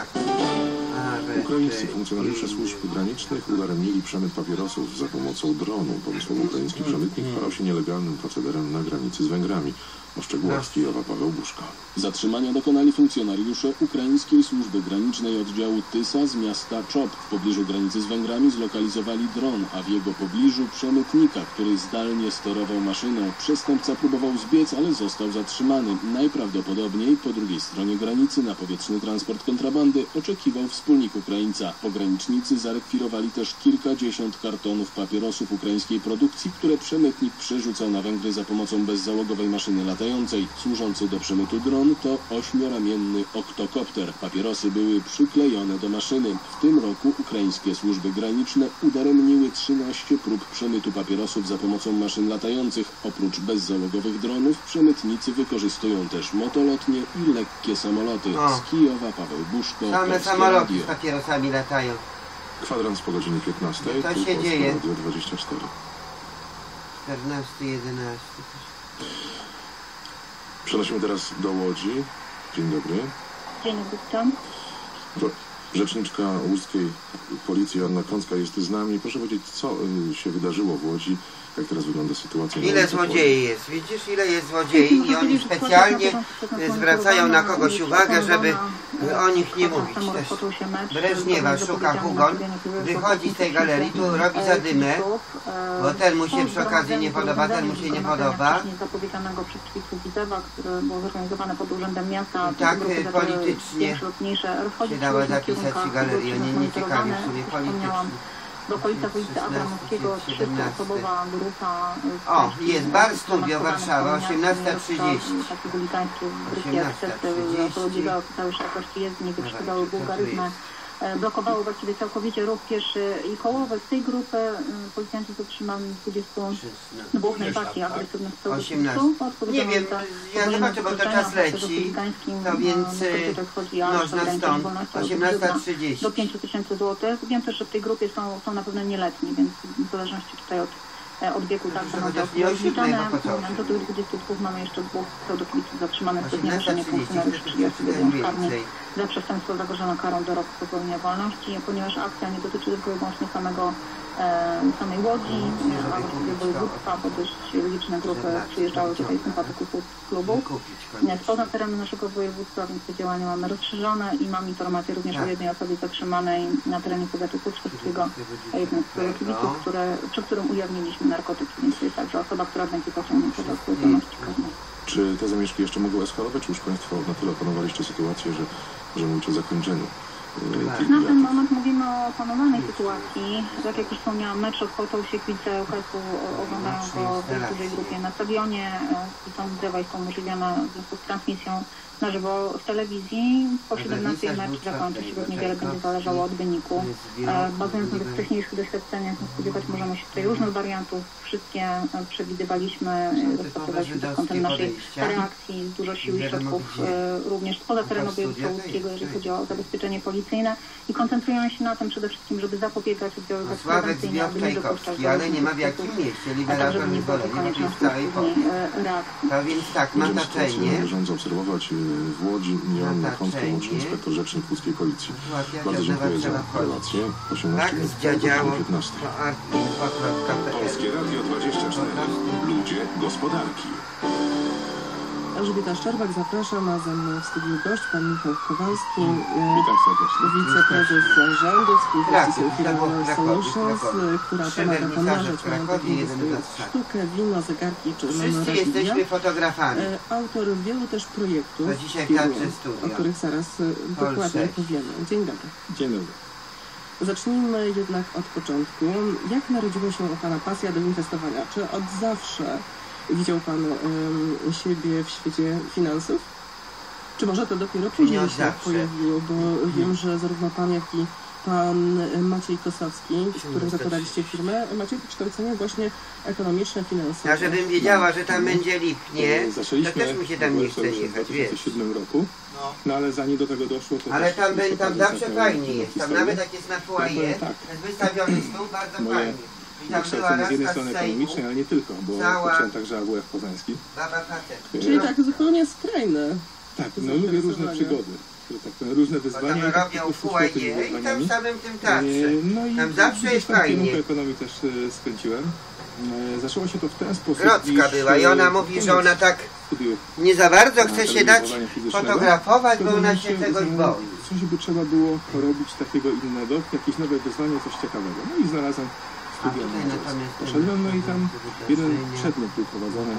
Ukraińscy funkcjonariusze służb granicznych udaremnili przemyt papierosów za pomocą dronu. Pomysłem ukraiński przemytnik chwalał się nielegalnym procederem na granicy z Węgrami. O szczegółach z Kijowa Paweł Buszko. Zatrzymania dokonali funkcjonariusze ukraińskiej służby granicznej oddziału Tysa z miasta Czop. W pobliżu granicy z Węgrami zlokalizowali dron, a w jego pobliżu przemytnika, który zdalnie sterował maszyną. Przestępca próbował zbiec, ale został zatrzymany. Najprawdopodobniej po drugiej stronie granicy na powietrzny transport kontrabandy oczekiwał wspólnik Ukraińca. Pogranicznicy zarekwirowali też kilkadziesiąt kartonów papierosów ukraińskiej produkcji, które przemytnik przerzucał na Węgry za pomocą bezzałogowej maszyny latającej. Służący do przemytu dron to ośmioramienny oktokopter. Papierosy były przyklejone do maszyny. W tym roku ukraińskie służby graniczne udaremniły trzynaście prób przemytu papierosów za pomocą maszyn latających. Oprócz bezzałogowych dronów przemytnicy wykorzystują też motolotnie i lekkie samoloty. O. Z Kijowa Paweł Buszko. Same Polskie samoloty Radio. z papierosami latają. Kwadrans po godzinie piętnastej. Co Tu się Polskie dzieje? Radio dwadzieścia cztery. czternasty jedenaście. Przenosimy teraz do Łodzi. Dzień dobry. Dzień dobry, witam. Rzeczniczka łódzkiej policji Anna Kącka jest z nami. Proszę powiedzieć, co się wydarzyło w Łodzi jak teraz wygląda sytuacja. Ile złodziei jest? Widzisz, ile jest złodziei i oni specjalnie zwracają na kogoś uwagę, żeby o nich nie mówić też. Breżniewa szuka Hugon, wychodzi z tej galerii, tu robi zadymę, bo ten mu się przy okazji nie podoba, ten mu się nie podoba. Zapowiedzianego przez Kwitu Widzewa, które było zorganizowane pod Urzędem Miasta. I tak politycznie się dało zapisać w galerii, oni nie ciekawi w sumie politycznie. W okolicach ulicy Abramowskiego trzyosobowa grupa... O, jest bar Studio Warszawa, osiemnasta trzydzieści. Takie wulikańskie wybryki, ekscesy, powodziły całej szerokości jezdni, wykrzykiwały bułgaryzmy, blokowało właściwie całkowicie ruch pieszy i kołowy. Z tej grupy policjanci zatrzymali dwudziestu dwóch najbardziej agresywnych terrorystów. Nie wiem, ja zobaczę, bo to czas leci, to więc można stąd, osiemnasta trzydzieści. Do pięciu tysięcy złotych. Wiem też, że w tej grupie są, są na pewno nieletni, więc w zależności tutaj od od wieku tak będą rozliczane. Do tych dwudziestu dwóch mamy jeszcze dwóch pseudokibiców zatrzymanych przez nieruszenie funkcjonariuszy trzydziestu jeden karny za przestępstwo zagrożone karą do roku pozbawienia wolności, ponieważ akcja nie dotyczy tylko i wyłącznie samego e, samej Łodzi, a właściwie województwa, bo dość liczne grupy przyjeżdżały tutaj sympatyków klubu. Spoza terenu naszego województwa, więc te działania mamy rozszerzone i mam informację również o jednej osobie zatrzymanej na terenie powiatu Kłodzkiego, a jednym z kibiców, które, przy którym ujawniliśmy narkotyki, więc to jest także osoba, która będzie pociągnięta do odpowiedzialności karnej. Czy te zamieszki jeszcze mogły eskalować, czy już Państwo na tyle opanowaliście sytuację, że, że mówicie o zakończeniu? Na ten moment mówimy o opanowanej sytuacji. Tak jak już wspomniałam, mecz rozpoczął się, kibice Państwo oglądają go w dużej grupie na stadionie. Są Widzewa i są umożliwione w związku z transmisją na żywo w telewizji. Po siedemnastej mecz zakończy się, bo niewiele będzie zależało od wyniku. Bazując na tych wcześniejszych doświadczeniach, spodziewać możemy się tutaj różnych wariantów. Wszystkie przewidywaliśmy, rozpatrywaliśmy pod kątem naszej reakcji, dużo sił i środków również spoza terenu województwa łódzkiego, jeżeli chodzi o zabezpieczenie policyjne i koncentrują się na tym przede wszystkim, żeby zapobiegać oddziaływać prewencyjnie, aby nie dopuszczać do ale nie ma w jakim mieście, liberator nie wolenie, w całej Polsce. To więc tak, mataczenie. Rząd zaobserwować w Łodzi Joanna Kątka-Łączny, inspektor rzecznik łódzkiej policji. Bardzo dziękuję za relację. osiemnaście piętnaście. Polskie Radio dwadzieścia cztery. Ludzie gospodarki. Elżbieta Szczerbak, zapraszam, a ze mną w studiu gość, pan Michał Kowalski, Witam serdecznie. wiceprezes zarządu spółki Social Solutions, która pomaga pomnażać majątek inwestujących sztukę, wino, zegarki czy Wszyscy jesteśmy fotografami. Autor wielu też projektów, to dzisiaj firmy, o których zaraz dokładnie powiemy. Dzień dobry. Dzień dobry. Zacznijmy jednak od początku. Jak narodziła się Pana pasja do inwestowania? Czy od zawsze widział Pan um, siebie w świecie finansów? Czy może to dopiero później się pojawiło? Bo hmm. wiem, że zarówno Pan, jak i Pan Maciej Kosowski, z którym zakładaliście firmę, macie wykształcenie właśnie ekonomiczne, finansowe. A żebym wiedziała, że tam będzie lipnie, to też mi się tam nie chce jechać, wiesz. W dwa tysiące siódmym roku, no ale zanim do tego doszło, to ale tam, tam, tam zawsze fajnie jest, tam nawet jak jest na foyer, tak. jest wystawiony stół, bardzo Moje fajnie. I tam była z jednej strony ekonomicznej, ale nie tylko, bo uczyłem także A W F Poznański. Baba facet. Czyli tak zupełnie skrajne. Tak, no lubię różne przygody. Tak, różne wyzwania. Potem robią foyer i tam w samym tym teatrze. No i tam zawsze jest fajnie. Kierunku ekonomii też skręciłem. Zaczęło się to w ten sposób. Grodzka była i ona mówi, że ona tak nie za bardzo chce się dać fotografować, bo ona się czegoś boi. Coś by trzeba było robić takiego innego, jakieś nowe wyzwanie, coś ciekawego. No i znalazłem studia. Poszedłem, no i tam jeden przedmiot był prowadzony.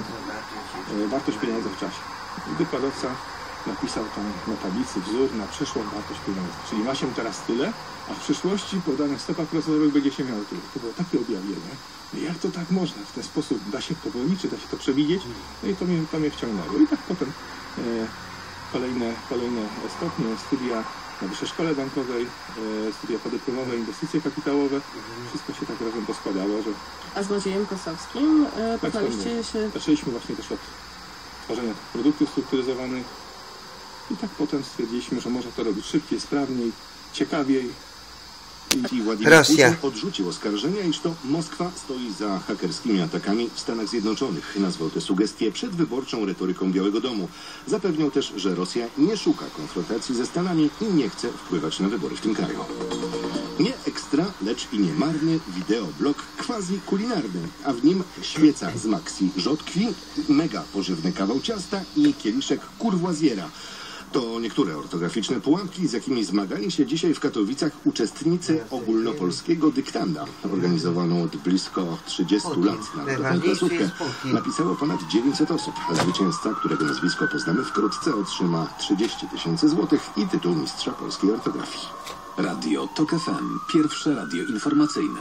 Wartość pieniądza w czasie. I wykładowca napisał tam na tablicy wzór na przyszłą wartość pieniądza. Czyli ma się teraz tyle, a w przyszłości po danych stopach procentowych będzie się miało tyle. To było takie objawienie. No jak to tak można? W ten sposób da się to policzyć, da się to przewidzieć? No i to mnie, to mnie wciągnęło. I tak potem e, kolejne, kolejne stopnie, studia na Wyższej Szkole Bankowej, e, studia podyplomowe, inwestycje kapitałowe. Wszystko się tak razem poskładało, że... A z Maciejem Kosowskim e, poznaliście się... Zaczęliśmy właśnie też od tworzenia produktów strukturyzowanych i tak potem stwierdziliśmy, że można to robić szybciej, sprawniej, ciekawiej. Rosja. Putin odrzucił oskarżenia, iż to Moskwa stoi za hakerskimi atakami w Stanach Zjednoczonych. Nazwał te sugestie przedwyborczą retoryką Białego Domu. Zapewniał też, że Rosja nie szuka konfrontacji ze Stanami i nie chce wpływać na wybory w tym kraju. Nie ekstra, lecz i niemarny wideoblog quasi-kulinarny, a w nim świeca z Maxi rzodkwi, mega pożywny kawał ciasta i kieliszek courvoisiera. To niektóre ortograficzne pułapki, z jakimi zmagali się dzisiaj w Katowicach uczestnicy ogólnopolskiego dyktanda. Organizowaną od blisko trzydziestu lat narodową klasówkę napisało ponad dziewięćset osób. Zwycięzca, którego nazwisko poznamy wkrótce, otrzyma trzydzieści tysięcy złotych i tytuł mistrza polskiej ortografii. Radio TOK F M. Pierwsze radio informacyjne.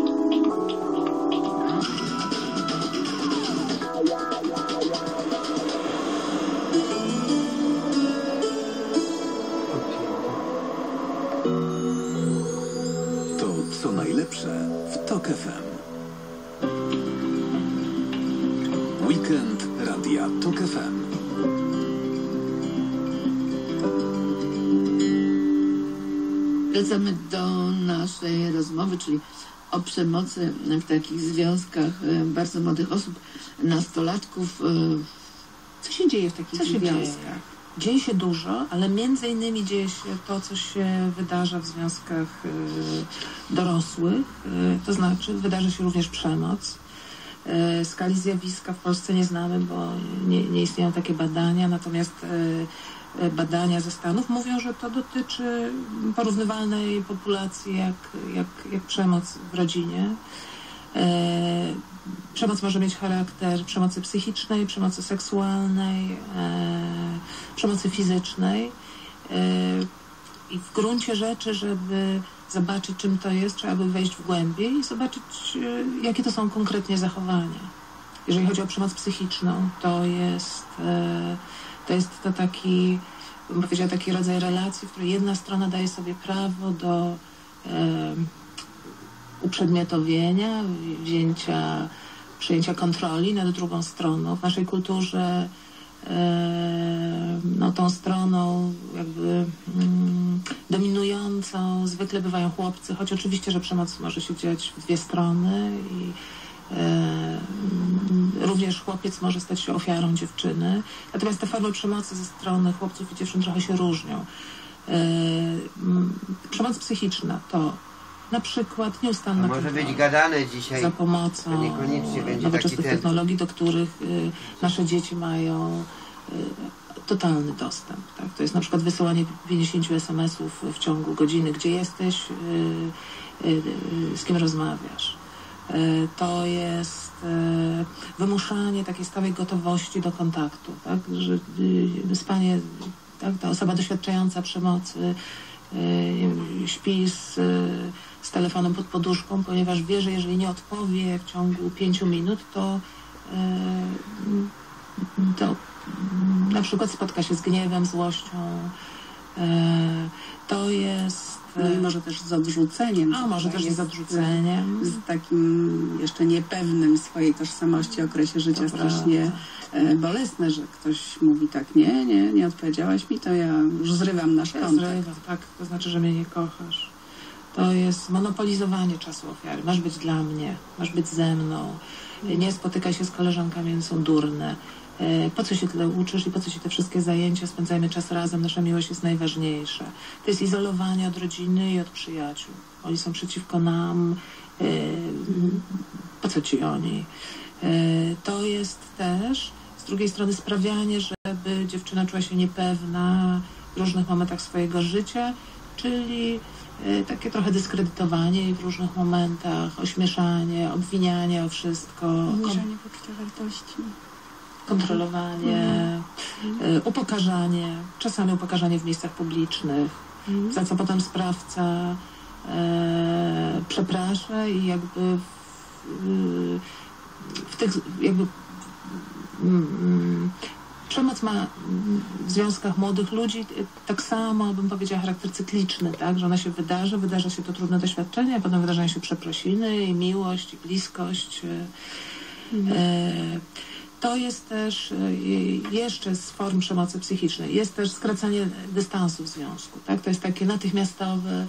To co najlepsze w TOK F M. Weekend Radia TOK F M. Wracamy do naszej rozmowy, czyli o przemocy w takich związkach bardzo młodych osób, nastolatków. Co się dzieje w takich co się związkach? Dzieje? dzieje się dużo, ale między innymi dzieje się to, co się wydarza w związkach y, dorosłych. Y, to znaczy wydarza się również przemoc. Y, skali zjawiska w Polsce nie znamy, bo nie, nie istnieją takie badania, natomiast y, badania ze Stanów mówią, że to dotyczy porównywalnej populacji jak, jak, jak przemoc w rodzinie. E, przemoc może mieć charakter przemocy psychicznej, przemocy seksualnej, e, przemocy fizycznej. E, I w gruncie rzeczy, żeby zobaczyć, czym to jest, trzeba by wejść w głębiej i zobaczyć, e, jakie to są konkretnie zachowania. Jeżeli chodzi o przemoc psychiczną, to jest e, to jest to taki, bym powiedziała, taki rodzaj relacji, w której jedna strona daje sobie prawo do e, uprzedmiotowienia, wzięcia, przejęcia kontroli nad drugą stroną. W naszej kulturze e, no, tą stroną jakby mm, dominującą zwykle bywają chłopcy, choć oczywiście, że przemoc może się dziać w dwie strony i e, również chłopiec może stać się ofiarą dziewczyny. Natomiast te formy przemocy ze strony chłopców i dziewczyn trochę się różnią. E, m, przemoc psychiczna to na przykład nieustanna może kontrola być gadane dzisiaj. za pomocą to niekoniecznie będzie nowoczesnych taki ten... technologii, do których y, nasze dzieci mają y, totalny dostęp. Tak? To jest na przykład wysyłanie pięćdziesięciu es em esów w ciągu godziny, gdzie jesteś, y, y, y, z kim rozmawiasz. Y, to jest y, wymuszanie takiej stałej gotowości do kontaktu. Tak? Że y, spanie, tak? Ta osoba doświadczająca przemocy y, śpi z y, z telefonem pod poduszką, ponieważ wie, że jeżeli nie odpowie w ciągu pięciu minut, to, yy, to yy, na przykład spotka się z gniewem, złością. Yy, to jest... No i może też z odrzuceniem. A może też z odrzuceniem. Z takim jeszcze niepewnym swojej tożsamości okresie życia strasznie e, bolesne, że ktoś mówi tak, nie, nie, nie odpowiedziałaś mi, to ja już zrywam nasz kontakt. Zrywam, tak, to znaczy, że mnie nie kochasz. To jest monopolizowanie czasu ofiary. Masz być dla mnie, masz być ze mną. Nie spotykaj się z koleżankami, one są durne. Po co się tyle uczysz i po co się te wszystkie zajęcia? Spędzajmy czas razem, nasza miłość jest najważniejsza. To jest izolowanie od rodziny i od przyjaciół. Oni są przeciwko nam. Po co ci oni? To jest też z drugiej strony sprawianie, żeby dziewczyna czuła się niepewna w różnych momentach swojego życia, czyli takie trochę dyskredytowanie jej w różnych momentach, ośmieszanie, obwinianie o wszystko. Obniżanie poczucia wartości. Kontrolowanie, mm. y, upokarzanie, czasami upokarzanie w miejscach publicznych, mm. za co potem sprawca y, przeprasza i jakby w, y, w tych jakby y, przemoc ma w związkach młodych ludzi tak samo, bym powiedziała, charakter cykliczny, tak? Że ona się wydarzy, wydarza się to trudne doświadczenie, a potem wydarzają się przeprosiny i miłość, i bliskość. Mm. Y, To jest też jeszcze z form przemocy psychicznej. Jest też skracanie dystansu w związku. Tak? To jest takie natychmiastowe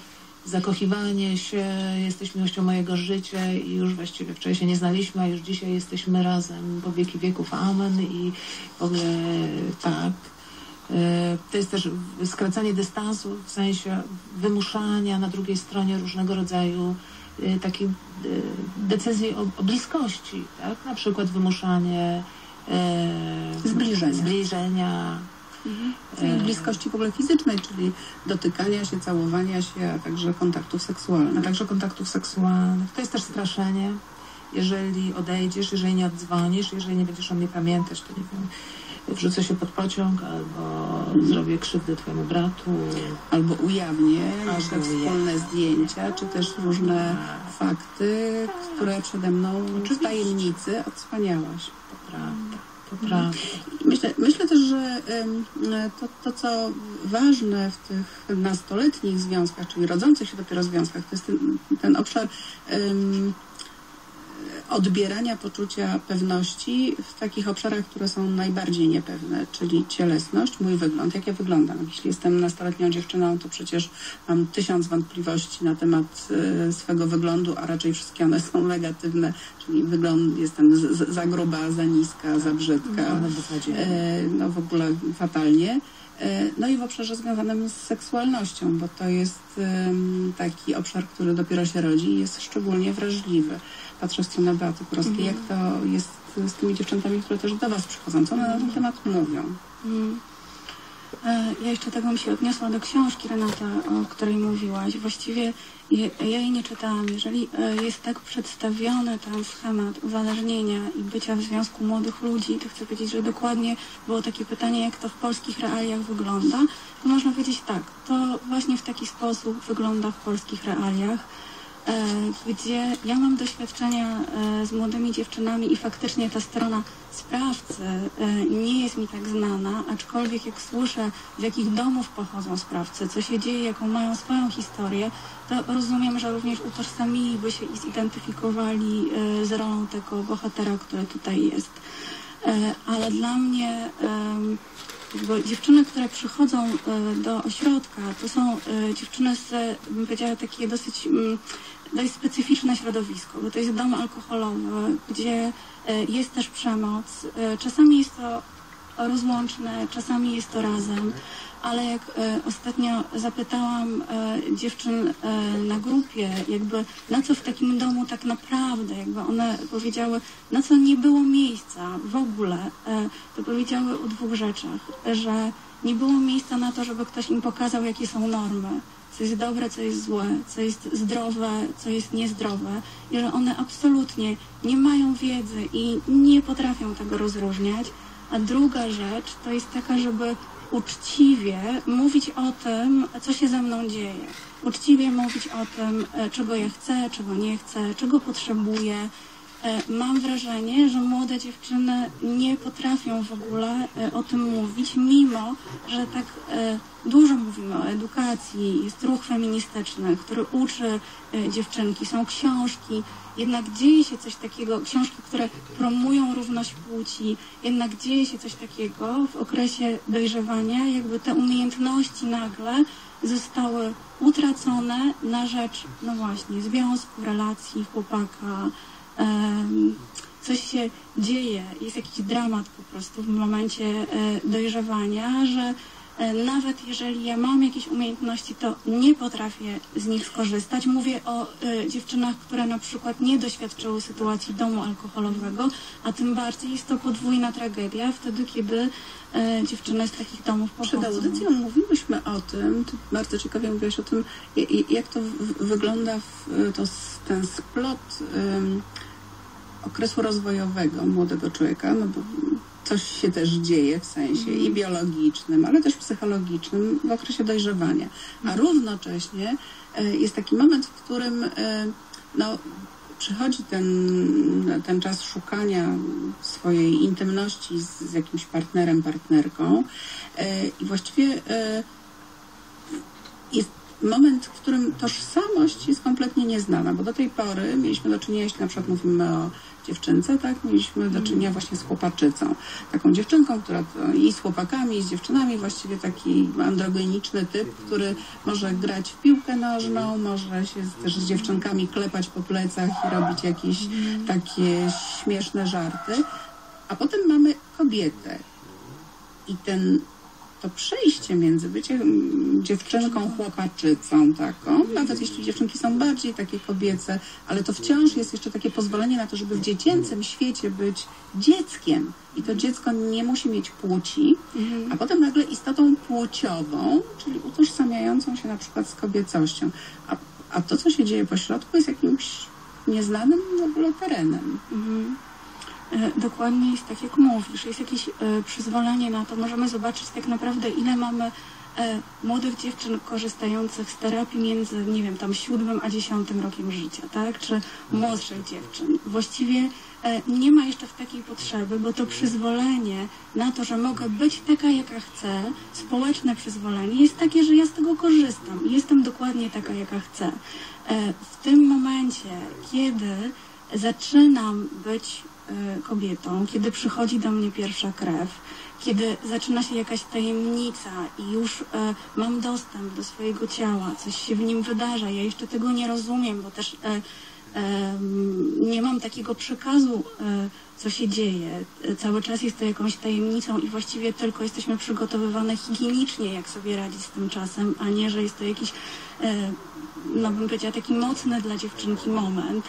zakochiwanie się, jesteś miłością mojego życia i już właściwie wczoraj się nie znaliśmy, a już dzisiaj jesteśmy razem po wieki wieków, amen i w ogóle tak. To jest też skracanie dystansu w sensie wymuszania na drugiej stronie różnego rodzaju takiej decyzji o, o bliskości, tak? Na przykład wymuszanie e, zbliżenia. zbliżenia Mhm. W bliskości w ogóle fizycznej, czyli dotykania się, całowania się, a także kontaktów seksualnych. A także kontaktów seksualnych. To jest też straszenie. Jeżeli odejdziesz, jeżeli nie oddzwonisz, jeżeli nie będziesz o mnie pamiętać, to nie wiem, wrzucę się pod pociąg, albo mhm. zrobię krzywdę twojemu bratu. Albo ujawnię nasze wspólne zdjęcia, czy też różne A. fakty, które przede mną w tajemnicy odsłaniałaś. To prawda. To prawda. Myślę, myślę też, że to, to, co ważne w tych nastoletnich związkach, czyli rodzących się dopiero związkach, to jest ten, ten obszar um, odbierania poczucia pewności w takich obszarach, które są najbardziej niepewne, czyli cielesność, mój wygląd, jak ja wyglądam. Jeśli jestem nastoletnią dziewczyną, to przecież mam tysiąc wątpliwości na temat y, swego wyglądu, a raczej wszystkie one są negatywne, czyli wygląd, jestem z, z, za gruba, za niska, za brzydka, y, no w ogóle fatalnie. No i w obszarze związanym z seksualnością, bo to jest um, taki obszar, który dopiero się rodzi i jest szczególnie wrażliwy. Patrzę w stronę Beaty Kurowskiej, mm. jak to jest z tymi dziewczętami, które też do was przychodzą, co one na ten temat mówią. Mm. Ja jeszcze tak bym się odniosła do książki, Renata, o której mówiłaś. Właściwie ja, ja jej nie czytałam. Jeżeli jest tak przedstawiony ten schemat uzależnienia i bycia w związku młodych ludzi, to chcę powiedzieć, że dokładnie było takie pytanie, jak to w polskich realiach wygląda. To można powiedzieć tak, to właśnie w taki sposób wygląda w polskich realiach, gdzie ja mam doświadczenia z młodymi dziewczynami i faktycznie ta strona sprawcy nie jest mi tak znana, aczkolwiek jak słyszę, z jakich domów pochodzą sprawcy, co się dzieje, jaką mają swoją historię, to rozumiem, że również utożsamiliby się i zidentyfikowali z rolą tego bohatera, który tutaj jest. Ale dla mnie bo dziewczyny, które przychodzą do ośrodka, to są dziewczyny z, bym powiedziała, takie dosyć, dość specyficzne środowisko, bo to jest dom alkoholowy, gdzie jest też przemoc. Czasami jest to rozłączne, czasami jest to razem, ale jak e, ostatnio zapytałam e, dziewczyn e, na grupie, jakby na co w takim domu tak naprawdę, jakby one powiedziały, na co nie było miejsca w ogóle, e, to powiedziały o dwóch rzeczach, że nie było miejsca na to, żeby ktoś im pokazał, jakie są normy, co jest dobre, co jest złe, co jest zdrowe, co jest niezdrowe i że one absolutnie nie mają wiedzy i nie potrafią tego rozróżniać. A druga rzecz to jest taka, żeby uczciwie mówić o tym, co się ze mną dzieje. Uczciwie mówić o tym, czego ja chcę, czego nie chcę, czego potrzebuję. Mam wrażenie, że młode dziewczyny nie potrafią w ogóle o tym mówić, mimo że tak dużo mówimy o edukacji, jest ruch feministyczny, który uczy dziewczynki, są książki, jednak dzieje się coś takiego, książki, które promują równość płci, jednak dzieje się coś takiego w okresie dojrzewania, jakby te umiejętności nagle zostały utracone na rzecz, no właśnie, związku, relacji, chłopaka. Um, coś się dzieje, jest jakiś dramat po prostu w momencie e, dojrzewania, że e, nawet jeżeli ja mam jakieś umiejętności, to nie potrafię z nich skorzystać. Mówię o e, dziewczynach, które na przykład nie doświadczyły sytuacji domu alkoholowego, a tym bardziej jest to podwójna tragedia wtedy, kiedy e, dziewczyny z takich domów pochodzą. Przed audycją mówiłyśmy o tym, ty bardzo ciekawie mówiłaś o tym, jak to w, wygląda w, to, ten splot um, okresu rozwojowego młodego człowieka, no bo coś się też dzieje w sensie i biologicznym, ale też psychologicznym w okresie dojrzewania. A równocześnie jest taki moment, w którym no, przychodzi ten, ten czas szukania swojej intymności z, z jakimś partnerem, partnerką i właściwie jest moment, w którym tożsamość jest kompletnie nieznana, bo do tej pory mieliśmy do czynienia, jeśli na przykład mówimy o dziewczynce, tak, mieliśmy do czynienia właśnie z chłopaczycą. Taką dziewczynką, która to i z chłopakami, i z dziewczynami, właściwie taki androgeniczny typ, który może grać w piłkę nożną, może się też z dziewczynkami klepać po plecach i robić jakieś takie śmieszne żarty. A potem mamy kobietę. I ten to przejście między byciem dziewczynką, chłopaczycą taką, nawet jeśli dziewczynki są bardziej takie kobiece, ale to wciąż jest jeszcze takie pozwolenie na to, żeby w dziecięcym świecie być dzieckiem. I to dziecko nie musi mieć płci, a potem nagle istotą płciową, czyli utożsamiającą się na przykład z kobiecością. A, a to, co się dzieje po środku, jest jakimś nieznanym w ogóle terenem. Mhm. Dokładnie jest tak, jak mówisz. Jest jakieś e, przyzwolenie na to. Możemy zobaczyć tak naprawdę, ile mamy e, młodych dziewczyn korzystających z terapii między, nie wiem, tam siódmym a dziesiątym rokiem życia, tak? Czy młodszych dziewczyn. Właściwie e, nie ma jeszcze w takiej potrzeby, bo to przyzwolenie na to, że mogę być taka, jaka chcę, społeczne przyzwolenie jest takie, że ja z tego korzystam. I jestem dokładnie taka, jaka chcę. E, w tym momencie, kiedy zaczynam być kobietą, kiedy przychodzi do mnie pierwsza krew, kiedy zaczyna się jakaś tajemnica i już e, mam dostęp do swojego ciała, coś się w nim wydarza, ja jeszcze tego nie rozumiem, bo też e, e, nie mam takiego przekazu, e, co się dzieje. E, cały czas jest to jakąś tajemnicą i właściwie tylko jesteśmy przygotowywane higienicznie, jak sobie radzić z tym czasem, a nie, że jest to jakiś, e, no bym powiedziała, taki mocny dla dziewczynki moment.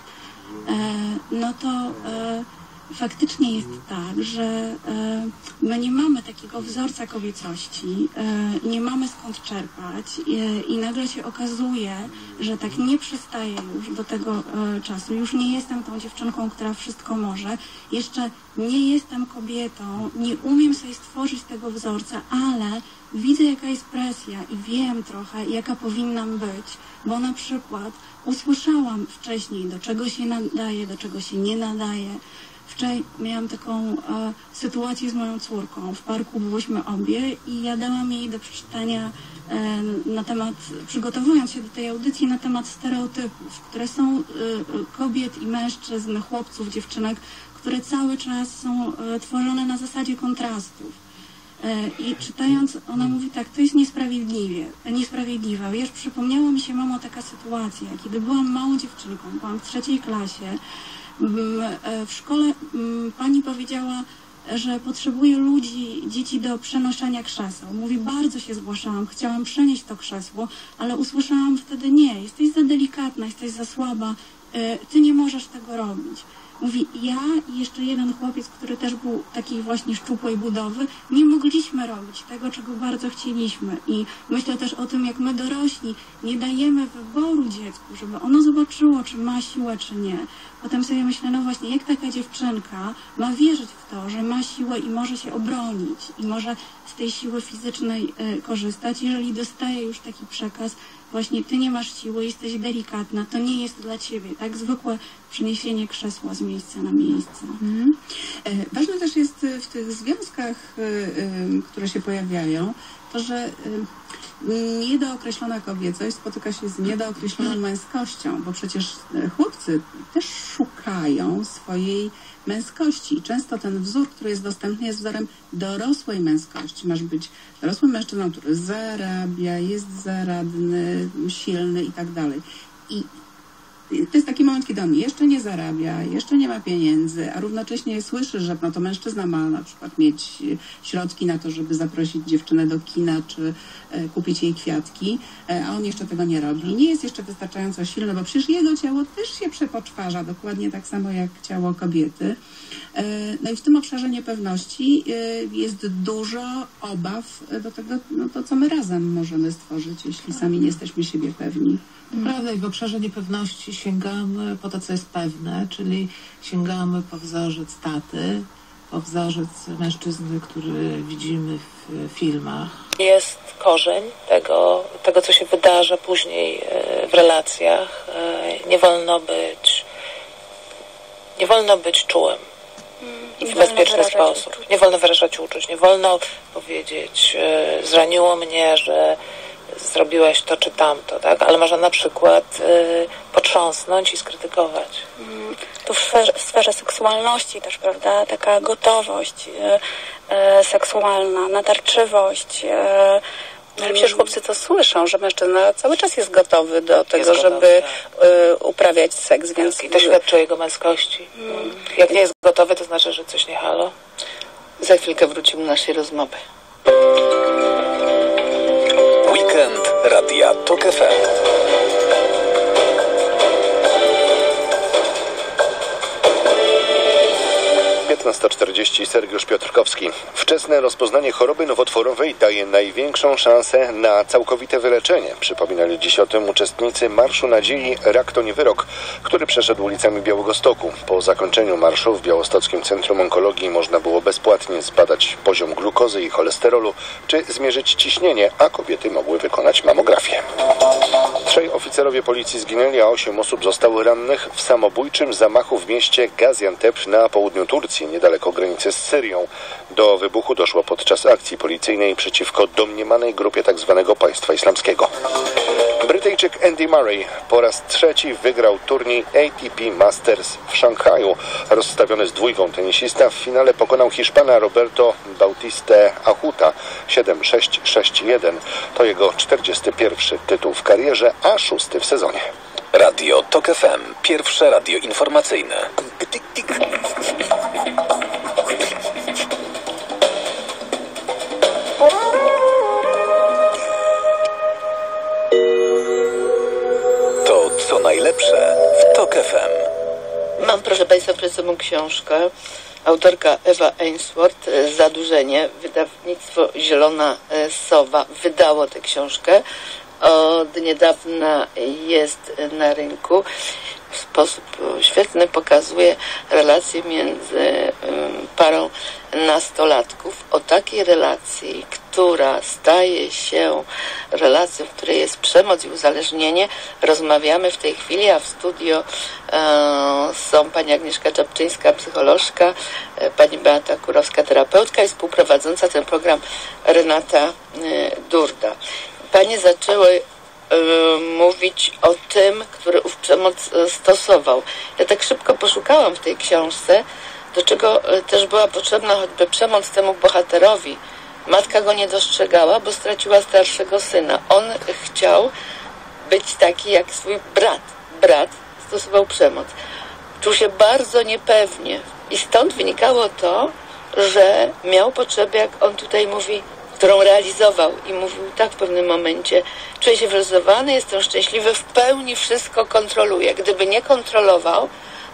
E, no to e, faktycznie jest tak, że e, my nie mamy takiego wzorca kobiecości, e, nie mamy skąd czerpać e, i nagle się okazuje, że tak nie przystaję już do tego e, czasu. Już nie jestem tą dziewczynką, która wszystko może. Jeszcze nie jestem kobietą, nie umiem sobie stworzyć tego wzorca, ale widzę, jaka jest presja i wiem trochę, jaka powinnam być, bo na przykład usłyszałam wcześniej, do czego się nadaje, do czego się nie nadaje. Wczoraj miałam taką e, sytuację z moją córką. W parku byłyśmy obie i ja dałam jej do przeczytania e, na temat, przygotowując się do tej audycji, na temat stereotypów, które są e, kobiet i mężczyzn, chłopców, dziewczynek, które cały czas są e, tworzone na zasadzie kontrastów. E, I czytając, ona mówi tak, to jest niesprawiedliwie, niesprawiedliwe. Wiesz, przypomniała mi się, mamo, taka sytuacja, kiedy byłam małą dziewczynką, byłam w trzeciej klasie. W szkole pani powiedziała, że potrzebuje ludzi, dzieci do przenoszenia krzeseł. Mówi, bardzo się zgłaszałam, chciałam przenieść to krzesło, ale usłyszałam wtedy, nie, jesteś za delikatna, jesteś za słaba, ty nie możesz tego robić. Mówi, ja i jeszcze jeden chłopiec, który też był takiej właśnie szczupłej budowy, nie mogliśmy robić tego, czego bardzo chcieliśmy. I myślę też o tym, jak my dorośli nie dajemy wyboru dziecku, żeby ono zobaczyło, czy ma siłę, czy nie. Potem sobie myślę, no właśnie, jak taka dziewczynka ma wierzyć w to, że ma siłę i może się obronić i może z tej siły fizycznej y, korzystać, jeżeli dostaje już taki przekaz, właśnie ty nie masz siły, jesteś delikatna, to nie jest dla ciebie. Tak zwykłe przeniesienie krzesła z miejsca na miejsce. Mhm. E, ważne też jest w tych związkach, y, y, które się pojawiają, to, że y, niedookreślona kobiecość spotyka się z niedookreśloną męskością, bo przecież chłopcy też szukają swojej męskości i często ten wzór, który jest dostępny, jest wzorem dorosłej męskości. Masz być dorosłym mężczyzną, który zarabia, jest zaradny, silny i tak dalej. I to jest taki moment, kiedy on jeszcze nie zarabia, jeszcze nie ma pieniędzy, a równocześnie słyszy, że no to mężczyzna ma na przykład mieć środki na to, żeby zaprosić dziewczynę do kina, czy e, kupić jej kwiatki, e, a on jeszcze tego nie robi. Nie jest jeszcze wystarczająco silny, bo przecież jego ciało też się przepoczwarza, dokładnie tak samo jak ciało kobiety. E, no i w tym obszarze niepewności e, jest dużo obaw do tego, no to co my razem możemy stworzyć, jeśli sami nie jesteśmy siebie pewni. Prawda, i w obszarze niepewności sięgamy po to, co jest pewne, czyli sięgamy po wzorzec taty, po wzorzec mężczyzny, który widzimy w filmach. Jest korzeń tego, tego co się wydarza później w relacjach. Nie wolno być, nie wolno być czułym w bezpieczny sposób. Nie wolno wyrażać uczuć, nie wolno powiedzieć, zraniło mnie, że zrobiłeś to czy tamto, tak? Ale można na przykład y, potrząsnąć i skrytykować. Tu w sferze, w sferze seksualności też, prawda, taka gotowość y, y, seksualna, natarczywość. Y, Ale przecież chłopcy to słyszą, że mężczyzna cały czas jest gotowy do tego, gotowy, żeby tak. y, uprawiać seks, więc... Tak, i to świadczy o jego męskości. Mm. Jak nie jest gotowy, to znaczy, że coś nie halo. Za chwilkę wrócimy do naszej rozmowy. Weekend Radia Tok F M. piętnasta czterdzieści Sergiusz Piotrkowski. Wczesne rozpoznanie choroby nowotworowej daje największą szansę na całkowite wyleczenie. Przypominali dziś o tym uczestnicy Marszu Nadziei Rak to nie wyrok, który przeszedł ulicami Białegostoku. Po zakończeniu marszu w Białostockim Centrum Onkologii można było bezpłatnie zbadać poziom glukozy i cholesterolu, czy zmierzyć ciśnienie, a kobiety mogły wykonać mamografię. Trzej oficerowie policji zginęli, a osiem osób zostało rannych w samobójczym zamachu w mieście Gaziantep na południu Turcji, niedaleko granicy z Syrią. Do wybuchu doszło podczas akcji policyjnej przeciwko domniemanej grupie tzw. Państwa Islamskiego. Brytyjczyk Andy Murray po raz trzeci wygrał turniej A T P Masters w Szanghaju. Rozstawiony z dwójką tenisista w finale pokonał Hiszpana Roberto Bautistę Ahuta siedem sześć sześć jeden. To jego czterdziesty pierwszy tytuł w karierze, a szósty w sezonie. Radio Tok F M. Pierwsze radio informacyjne. To co najlepsze w Tok F M. Mam, proszę Państwa, przed sobą książkę. Autorka Ewa Ainsworth, Zadłużenie. Wydawnictwo Zielona Sowa wydało tę książkę. Od niedawna jest na rynku. W sposób świetny pokazuje relacje między parą nastolatków. O takiej relacji, która staje się relacją, w której jest przemoc i uzależnienie, rozmawiamy w tej chwili, a w studio e, są pani Agnieszka Czapczyńska, psycholożka, e, pani Beata Kurowska, terapeutka i współprowadząca ten program Renata e, Durda. Panie zaczęły y, mówić o tym, który ów przemoc y, stosował. Ja tak szybko poszukałam w tej książce, do czego y, też była potrzebna choćby przemoc temu bohaterowi. Matka go nie dostrzegała, bo straciła starszego syna. On chciał być taki jak swój brat. Brat stosował przemoc. Czuł się bardzo niepewnie i stąd wynikało to, że miał potrzebę, jak on tutaj mówi, którą realizował i mówił tak w pewnym momencie: czuję się wyrazowany, jestem szczęśliwy, w pełni wszystko kontroluję. Gdyby nie kontrolował,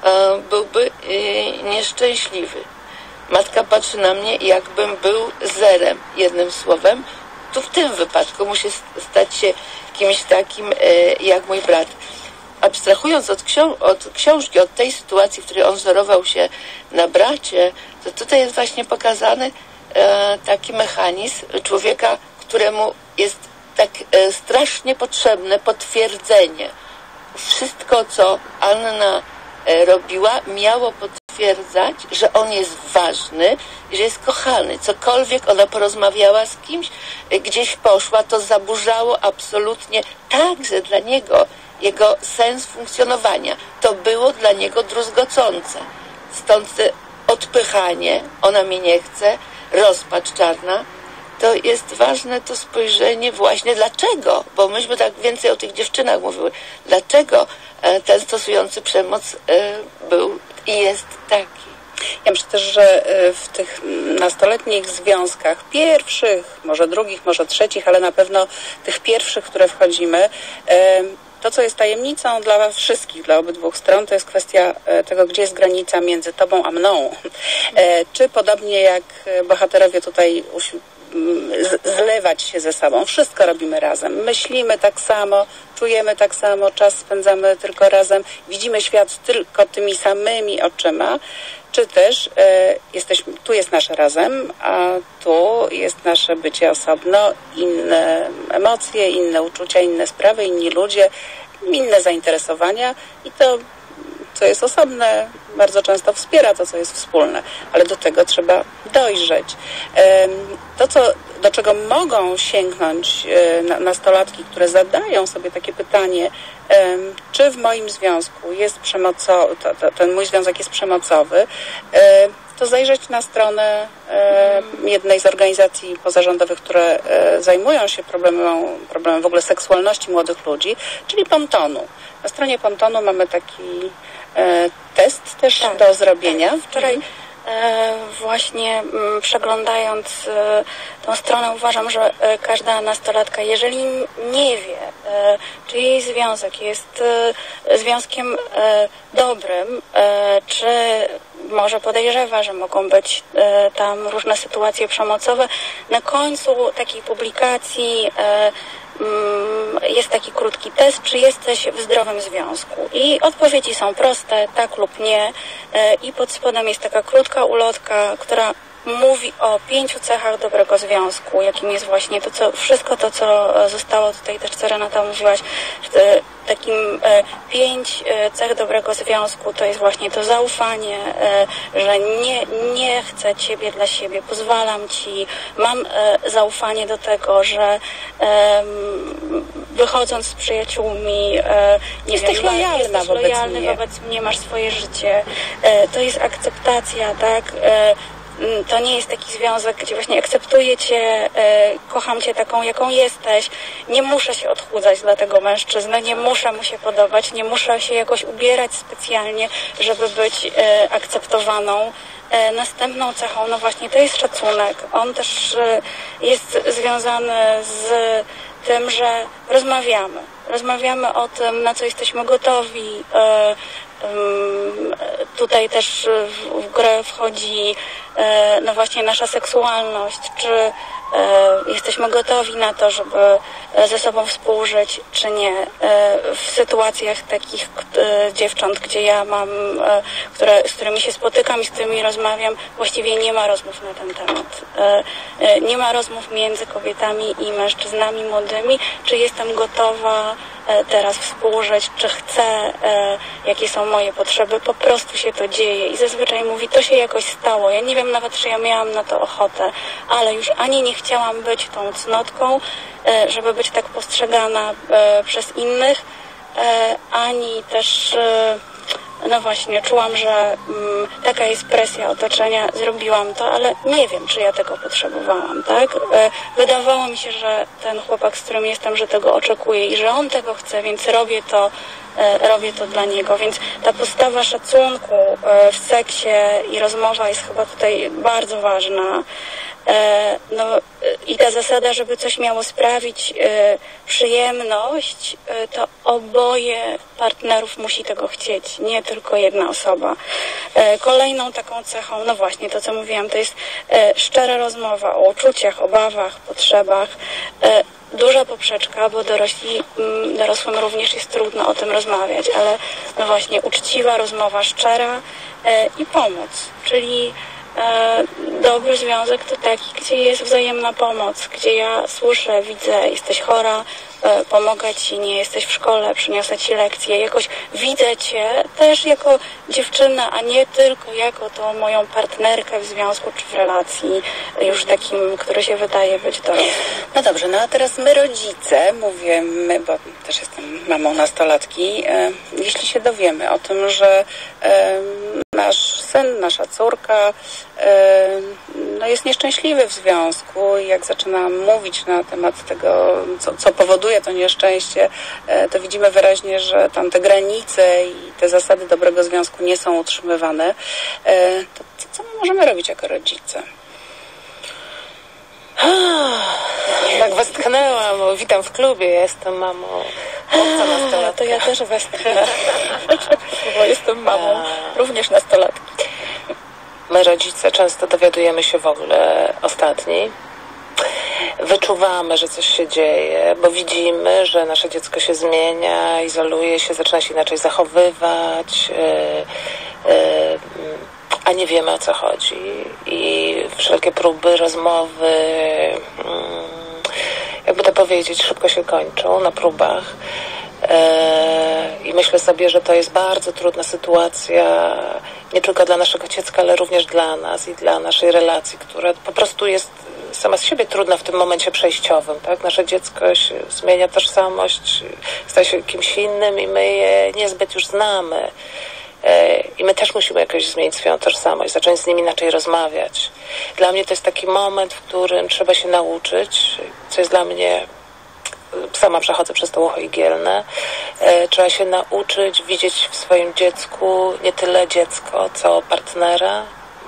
byłby nieszczęśliwy. Matka patrzy na mnie, jakbym był zerem, jednym słowem. Tu w tym wypadku musi stać się kimś takim jak mój brat. Abstrahując od, książ- od książki, od tej sytuacji, w której on wzorował się na bracie, to tutaj jest właśnie pokazany taki mechanizm człowieka, któremu jest tak strasznie potrzebne potwierdzenie. Wszystko, co Anna robiła, miało potwierdzać, że on jest ważny, że jest kochany. Cokolwiek ona porozmawiała z kimś, gdzieś poszła, to zaburzało absolutnie także dla niego jego sens funkcjonowania. To było dla niego druzgocące. Stąd odpychanie, ona mnie nie chce, rozpacz czarna, to jest ważne to spojrzenie właśnie dlaczego, bo myśmy tak więcej o tych dziewczynach mówiły, dlaczego ten stosujący przemoc był i jest taki. Ja myślę też, że w tych nastoletnich związkach, pierwszych, może drugich, może trzecich, ale na pewno tych pierwszych, które wchodzimy, to, co jest tajemnicą dla wszystkich, dla obydwu stron, to jest kwestia tego, gdzie jest granica między tobą a mną. Czy podobnie jak bohaterowie tutaj zlewać się ze sobą. Wszystko robimy razem. Myślimy tak samo, czujemy tak samo, czas spędzamy tylko razem, widzimy świat tylko tymi samymi oczyma, czy też e, jesteśmy, tu jest nasze razem, a tu jest nasze bycie osobno, inne emocje, inne uczucia, inne sprawy, inni ludzie, inne zainteresowania i to, co jest osobne, bardzo często wspiera to, co jest wspólne, ale do tego trzeba dojrzeć. E, to, co do czego mogą sięgnąć nastolatki, które zadają sobie takie pytanie, czy w moim związku jest przemocowy, ten mój związek jest przemocowy, to zajrzeć na stronę jednej z organizacji pozarządowych, które zajmują się problemem, problemem w ogóle seksualności młodych ludzi, czyli Pontonu. Na stronie Pontonu mamy taki test też tak, do zrobienia. Tak. Wczoraj e, właśnie m, przeglądając e, tą stronę uważam, że e, każda nastolatka, jeżeli nie wie, e, czy jej związek jest e, związkiem e, dobrym, e, czy może podejrzewa, że mogą być e, tam różne sytuacje przemocowe, na końcu takiej publikacji e, jest taki krótki test, czy jesteś w zdrowym związku. I odpowiedzi są proste, tak lub nie. I pod spodem jest taka krótka ulotka, która mówi o pięciu cechach dobrego związku, jakim jest właśnie to, co, wszystko to, co zostało tutaj też, co Renata mówiłaś, takim e, pięć e, cech dobrego związku to jest właśnie to zaufanie, e, że nie, nie chcę ciebie dla siebie, pozwalam ci, mam e, zaufanie do tego, że e, wychodząc z przyjaciółmi e, nie jesteś wiem, lojalna jesteś wobec lojalny mnie. wobec mnie, masz swoje życie. E, to jest akceptacja, tak? E, To nie jest taki związek, gdzie właśnie akceptuję cię, e, kocham cię taką, jaką jesteś. Nie muszę się odchudzać dla tego mężczyzny, nie muszę mu się podobać, nie muszę się jakoś ubierać specjalnie, żeby być e, akceptowaną. E, następną cechą, no właśnie, to jest szacunek. On też e, jest związany z tym, że rozmawiamy. Rozmawiamy o tym, na co jesteśmy gotowi. E, Tutaj też w grę wchodzi no właśnie nasza seksualność, czy jesteśmy gotowi na to, żeby ze sobą współżyć, czy nie. W sytuacjach takich dziewcząt, gdzie ja mam, które, z którymi się spotykam i z którymi rozmawiam, właściwie nie ma rozmów na ten temat. Nie ma rozmów między kobietami i mężczyznami młodymi, czy jestem gotowa teraz współżyć, czy chcę, jakie są moje potrzeby, po prostu się to dzieje i zazwyczaj mówi, to się jakoś stało, ja nie wiem nawet, czy ja miałam na to ochotę, ale już ani nie chciałam być tą cnotką, żeby być tak postrzegana przez innych, ani też no właśnie, czułam, że mm, taka jest presja otoczenia, zrobiłam to, ale nie wiem, czy ja tego potrzebowałam, tak? E, wydawało mi się, że ten chłopak, z którym jestem, że tego oczekuje i że on tego chce, więc robię to, e, robię to dla niego, więc ta postawa szacunku e, w seksie i rozmowa jest chyba tutaj bardzo ważna. E, no, i ta zasada, żeby coś miało sprawić e, przyjemność, e, to oboje partnerów musi tego chcieć, nie tylko jedna osoba. E, kolejną taką cechą, no właśnie to, co mówiłam, to jest e, szczera rozmowa o uczuciach, obawach, potrzebach. E, duża poprzeczka, bo dorośli, m, dorosłym również jest trudno o tym rozmawiać, ale no właśnie uczciwa rozmowa, szczera e, i pomoc, czyli E, dobry związek to taki, gdzie jest wzajemna pomoc, gdzie ja słyszę, widzę, jesteś chora, e, pomogę ci, nie jesteś w szkole, przyniosę ci lekcje, jakoś widzę cię też jako dziewczynę, a nie tylko jako tą moją partnerkę w związku czy w relacji już takim, który się wydaje być dorosłym. No dobrze, no a teraz my rodzice, mówię my, bo też jestem mamą nastolatki, e, jeśli się dowiemy o tym, że e, nasz syn, nasza córka e, no jest nieszczęśliwy w związku i jak zaczynam mówić na temat tego, co, co powoduje to nieszczęście, e, to widzimy wyraźnie, że tam te granice i te zasady dobrego związku nie są utrzymywane. E, to co my możemy robić jako rodzice? Tak westchnęłam, bo witam w klubie, ja jestem mamą chłopca nastolatka. To ja też westchnęłam, bo jestem mamą również nastolatki. My rodzice często dowiadujemy się w ogóle ostatni. Wyczuwamy, że coś się dzieje, bo widzimy, że nasze dziecko się zmienia, izoluje się, zaczyna się inaczej zachowywać, yy, yy, a nie wiemy, o co chodzi. I wszelkie próby, rozmowy, jakby to powiedzieć, szybko się kończą na próbach. I myślę sobie, że to jest bardzo trudna sytuacja, nie tylko dla naszego dziecka, ale również dla nas i dla naszej relacji, która po prostu jest sama z siebie trudna w tym momencie przejściowym, tak? Nasze dziecko się zmienia tożsamość, staje się kimś innym i my je niezbyt już znamy. I my też musimy jakoś zmienić swoją tożsamość, zacząć z nim inaczej rozmawiać. Dla mnie to jest taki moment, w którym trzeba się nauczyć, co jest dla mnie, sama przechodzę przez to ucho igielne, trzeba się nauczyć widzieć w swoim dziecku nie tyle dziecko, co partnera,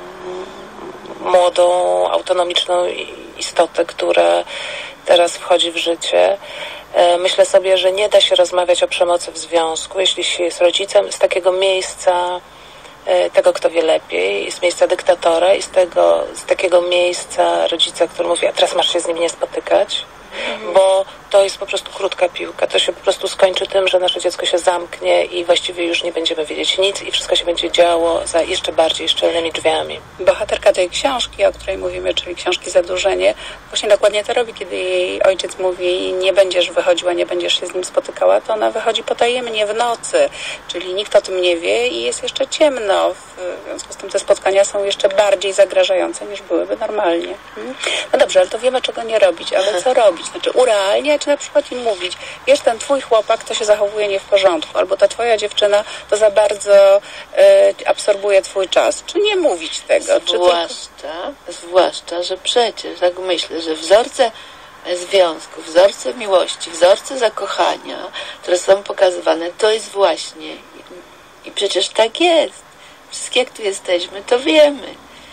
młodą, autonomiczną istotę, która teraz wchodzi w życie. Myślę sobie, że nie da się rozmawiać o przemocy w związku, jeśli się jest rodzicem z takiego miejsca tego, kto wie lepiej, z miejsca dyktatora i z, tego, z takiego miejsca rodzica, który mówi, a teraz masz się z nim nie spotykać, mhm. bo to jest po prostu krótka piłka. To się po prostu skończy tym, że nasze dziecko się zamknie i właściwie już nie będziemy wiedzieć nic i wszystko się będzie działo za jeszcze bardziej szczelnymi drzwiami. Bohaterka tej książki, o której mówimy, czyli książki Zadłużenie, właśnie dokładnie to robi, kiedy jej ojciec mówi, nie będziesz wychodziła, nie będziesz się z nim spotykała, to ona wychodzi potajemnie w nocy, czyli nikt o tym nie wie i jest jeszcze ciemno. W związku z tym te spotkania są jeszcze bardziej zagrażające niż byłyby normalnie. No dobrze, ale to wiemy, czego nie robić, ale co robić? Znaczy urealniać, czy na przykład im mówić, wiesz, ten twój chłopak to się zachowuje nie w porządku, albo ta twoja dziewczyna to za bardzo e, absorbuje twój czas. Czy nie mówić tego? Zwłaszcza, czy tylko... zwłaszcza, że przecież, tak myślę, że wzorce związków, wzorce miłości, wzorce zakochania, które są pokazywane, to jest właśnie i, i przecież tak jest. Wszystkie, jak tu jesteśmy, to wiemy.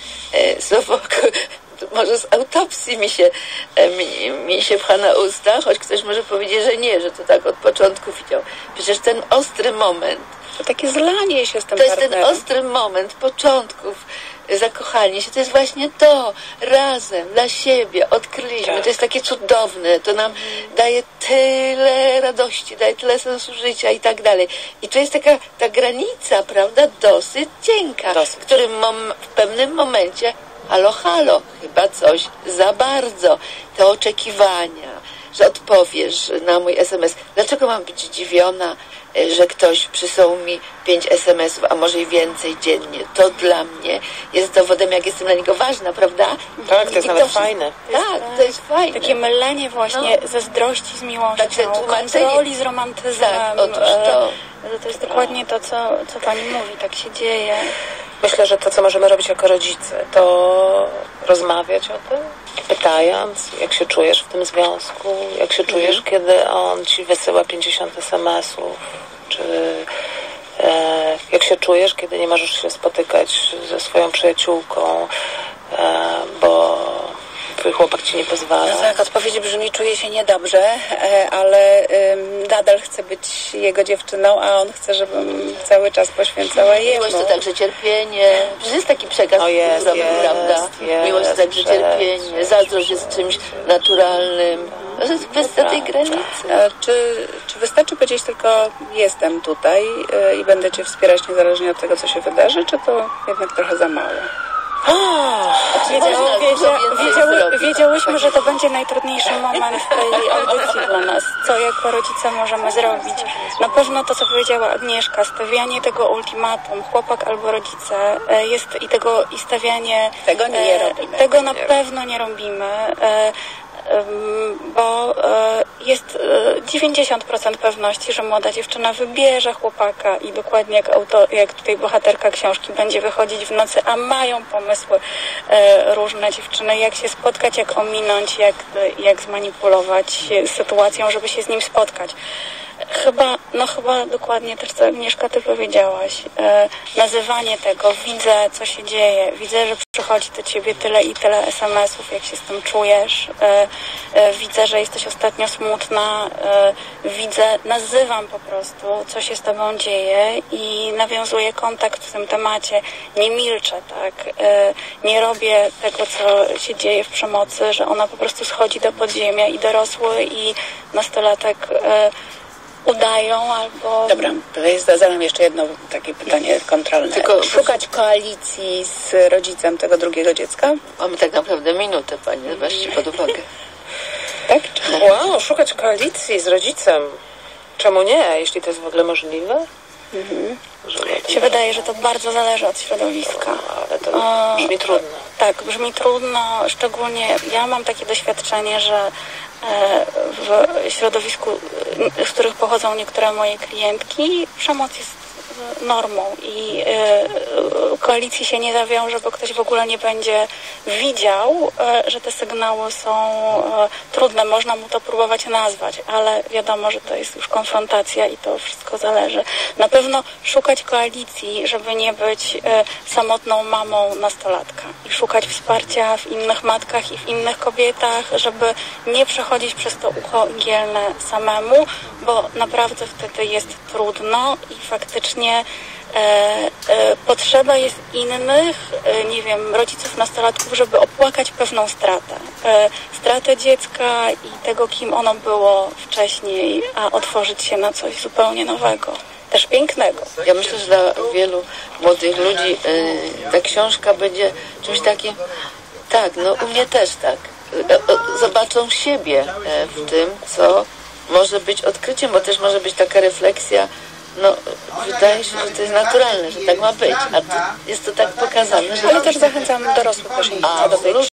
E, słowo może z autopsji mi się, mi, mi się pcha na usta, choć ktoś może powiedzieć, że nie, że to tak od początku widział. Przecież ten ostry moment, to takie zlanie się z tym to jest partnerem. ten ostry moment początków zakochania się, to jest właśnie to, razem, dla siebie, odkryliśmy, tak. To jest takie cudowne, to nam daje tyle radości, daje tyle sensu życia i tak dalej. I to jest taka ta granica, prawda, dosyć cienka, dosyć. w którym mom, w pewnym momencie halo, halo, chyba coś za bardzo. Te oczekiwania, że odpowiesz na mój es em es. Dlaczego mam być zdziwiona, że ktoś przysłał mi pięć es em esów, a może i więcej dziennie? To dla mnie jest dowodem, jak jestem dla niego ważna, prawda? Tak, to jest I nawet to, fajne. Tak, to jest fajne. Takie mylenie właśnie no. zazdrości z miłością, tak, kontroli z romantyzmem. Tak, otóż to. To jest dokładnie to, co, co pani mówi, tak się dzieje. Myślę, że to, co możemy robić jako rodzice, to rozmawiać o tym, pytając, jak się czujesz w tym związku, jak się czujesz, mhm. kiedy on ci wysyła pięćdziesiąt es em esów, czy e, jak się czujesz, kiedy nie możesz się spotykać ze swoją przyjaciółką, e, bo twój chłopak ci nie pozwala. No tak, odpowiedź brzmi, czuję się niedobrze, ale ym, nadal chcę być jego dziewczyną, a on chce, żebym cały czas poświęcała jemu. Miłość to także cierpienie. Przecież jest taki przekaz, o jest, zrobił, jest, prawda? Jest, Miłość to także jest, cierpienie. Zazdrość jest czymś naturalnym. To jest kwestia tej granicy. Czy, czy wystarczy powiedzieć tylko jestem tutaj i będę cię wspierać niezależnie od tego, co się wydarzy, czy to jednak trochę za mało? Wiedział, wiedzia, wiedziały, wiedziałyśmy, że to będzie najtrudniejszy moment tej audycji dla nas. Co jako rodzice możemy zrobić? Na pewno to, co powiedziała Agnieszka, stawianie tego ultimatum, chłopak albo rodzice, jest i tego i stawianie... Tego nie robimy. Tego na pewno nie robimy. Bo jest dziewięćdziesiąt procent pewności, że młoda dziewczyna wybierze chłopaka i dokładnie jak, auto, jak tutaj bohaterka książki będzie wychodzić w nocy, a mają pomysły różne dziewczyny, jak się spotkać, jak ominąć, jak, jak zmanipulować sytuacją, żeby się z nim spotkać. Chyba, no chyba dokładnie też, co Agnieszka, ty powiedziałaś. E, nazywanie tego, widzę, co się dzieje, widzę, że przychodzi do ciebie tyle i tyle es em esów, jak się z tym czujesz, e, e, widzę, że jesteś ostatnio smutna, e, widzę, nazywam po prostu, co się z tobą dzieje i nawiązuję kontakt w tym temacie, nie milczę, tak, e, nie robię tego, co się dzieje w przemocy, że ona po prostu schodzi do podziemia i dorosły i nastolatek e, udają albo... Dobra, tutaj zadam jeszcze jedno takie pytanie kontrolne. Tylko szukać koalicji z rodzicem tego drugiego dziecka? Mamy tak naprawdę minutę, Pani, weźcie pod uwagę. Tak? Wow, szukać koalicji z rodzicem. Czemu nie, jeśli to jest w ogóle możliwe? Mhm. Się wydaje, że to bardzo zależy od środowiska. Ale to brzmi trudno. Tak, brzmi trudno, szczególnie ja mam takie doświadczenie, że w środowisku, z których pochodzą niektóre moje klientki, przemoc jest normą i y, koalicji się nie zawiąże, bo ktoś w ogóle nie będzie widział, y, że te sygnały są y, trudne. Można mu to próbować nazwać, ale wiadomo, że to jest już konfrontacja i to wszystko zależy. Na pewno szukać koalicji, żeby nie być y, samotną mamą nastolatka i szukać wsparcia w innych matkach i w innych kobietach, żeby nie przechodzić przez to ucho igielne samemu, bo naprawdę wtedy jest trudno i faktycznie E, e, potrzeba jest innych, e, nie wiem, rodziców nastolatków, żeby opłakać pewną stratę. E, stratę dziecka i tego, kim ono było wcześniej, a otworzyć się na coś zupełnie nowego. Też pięknego. Ja myślę, że dla wielu młodych ludzi e, ta książka będzie czymś takim, tak, no u mnie też tak. E, zobaczą siebie e, w tym, co może być odkryciem, bo też może być taka refleksja. No, wydaje się, że to jest naturalne, że tak ma być, a tu jest to tak pokazane, że... Ale też zachęcam dorosłych, a do tej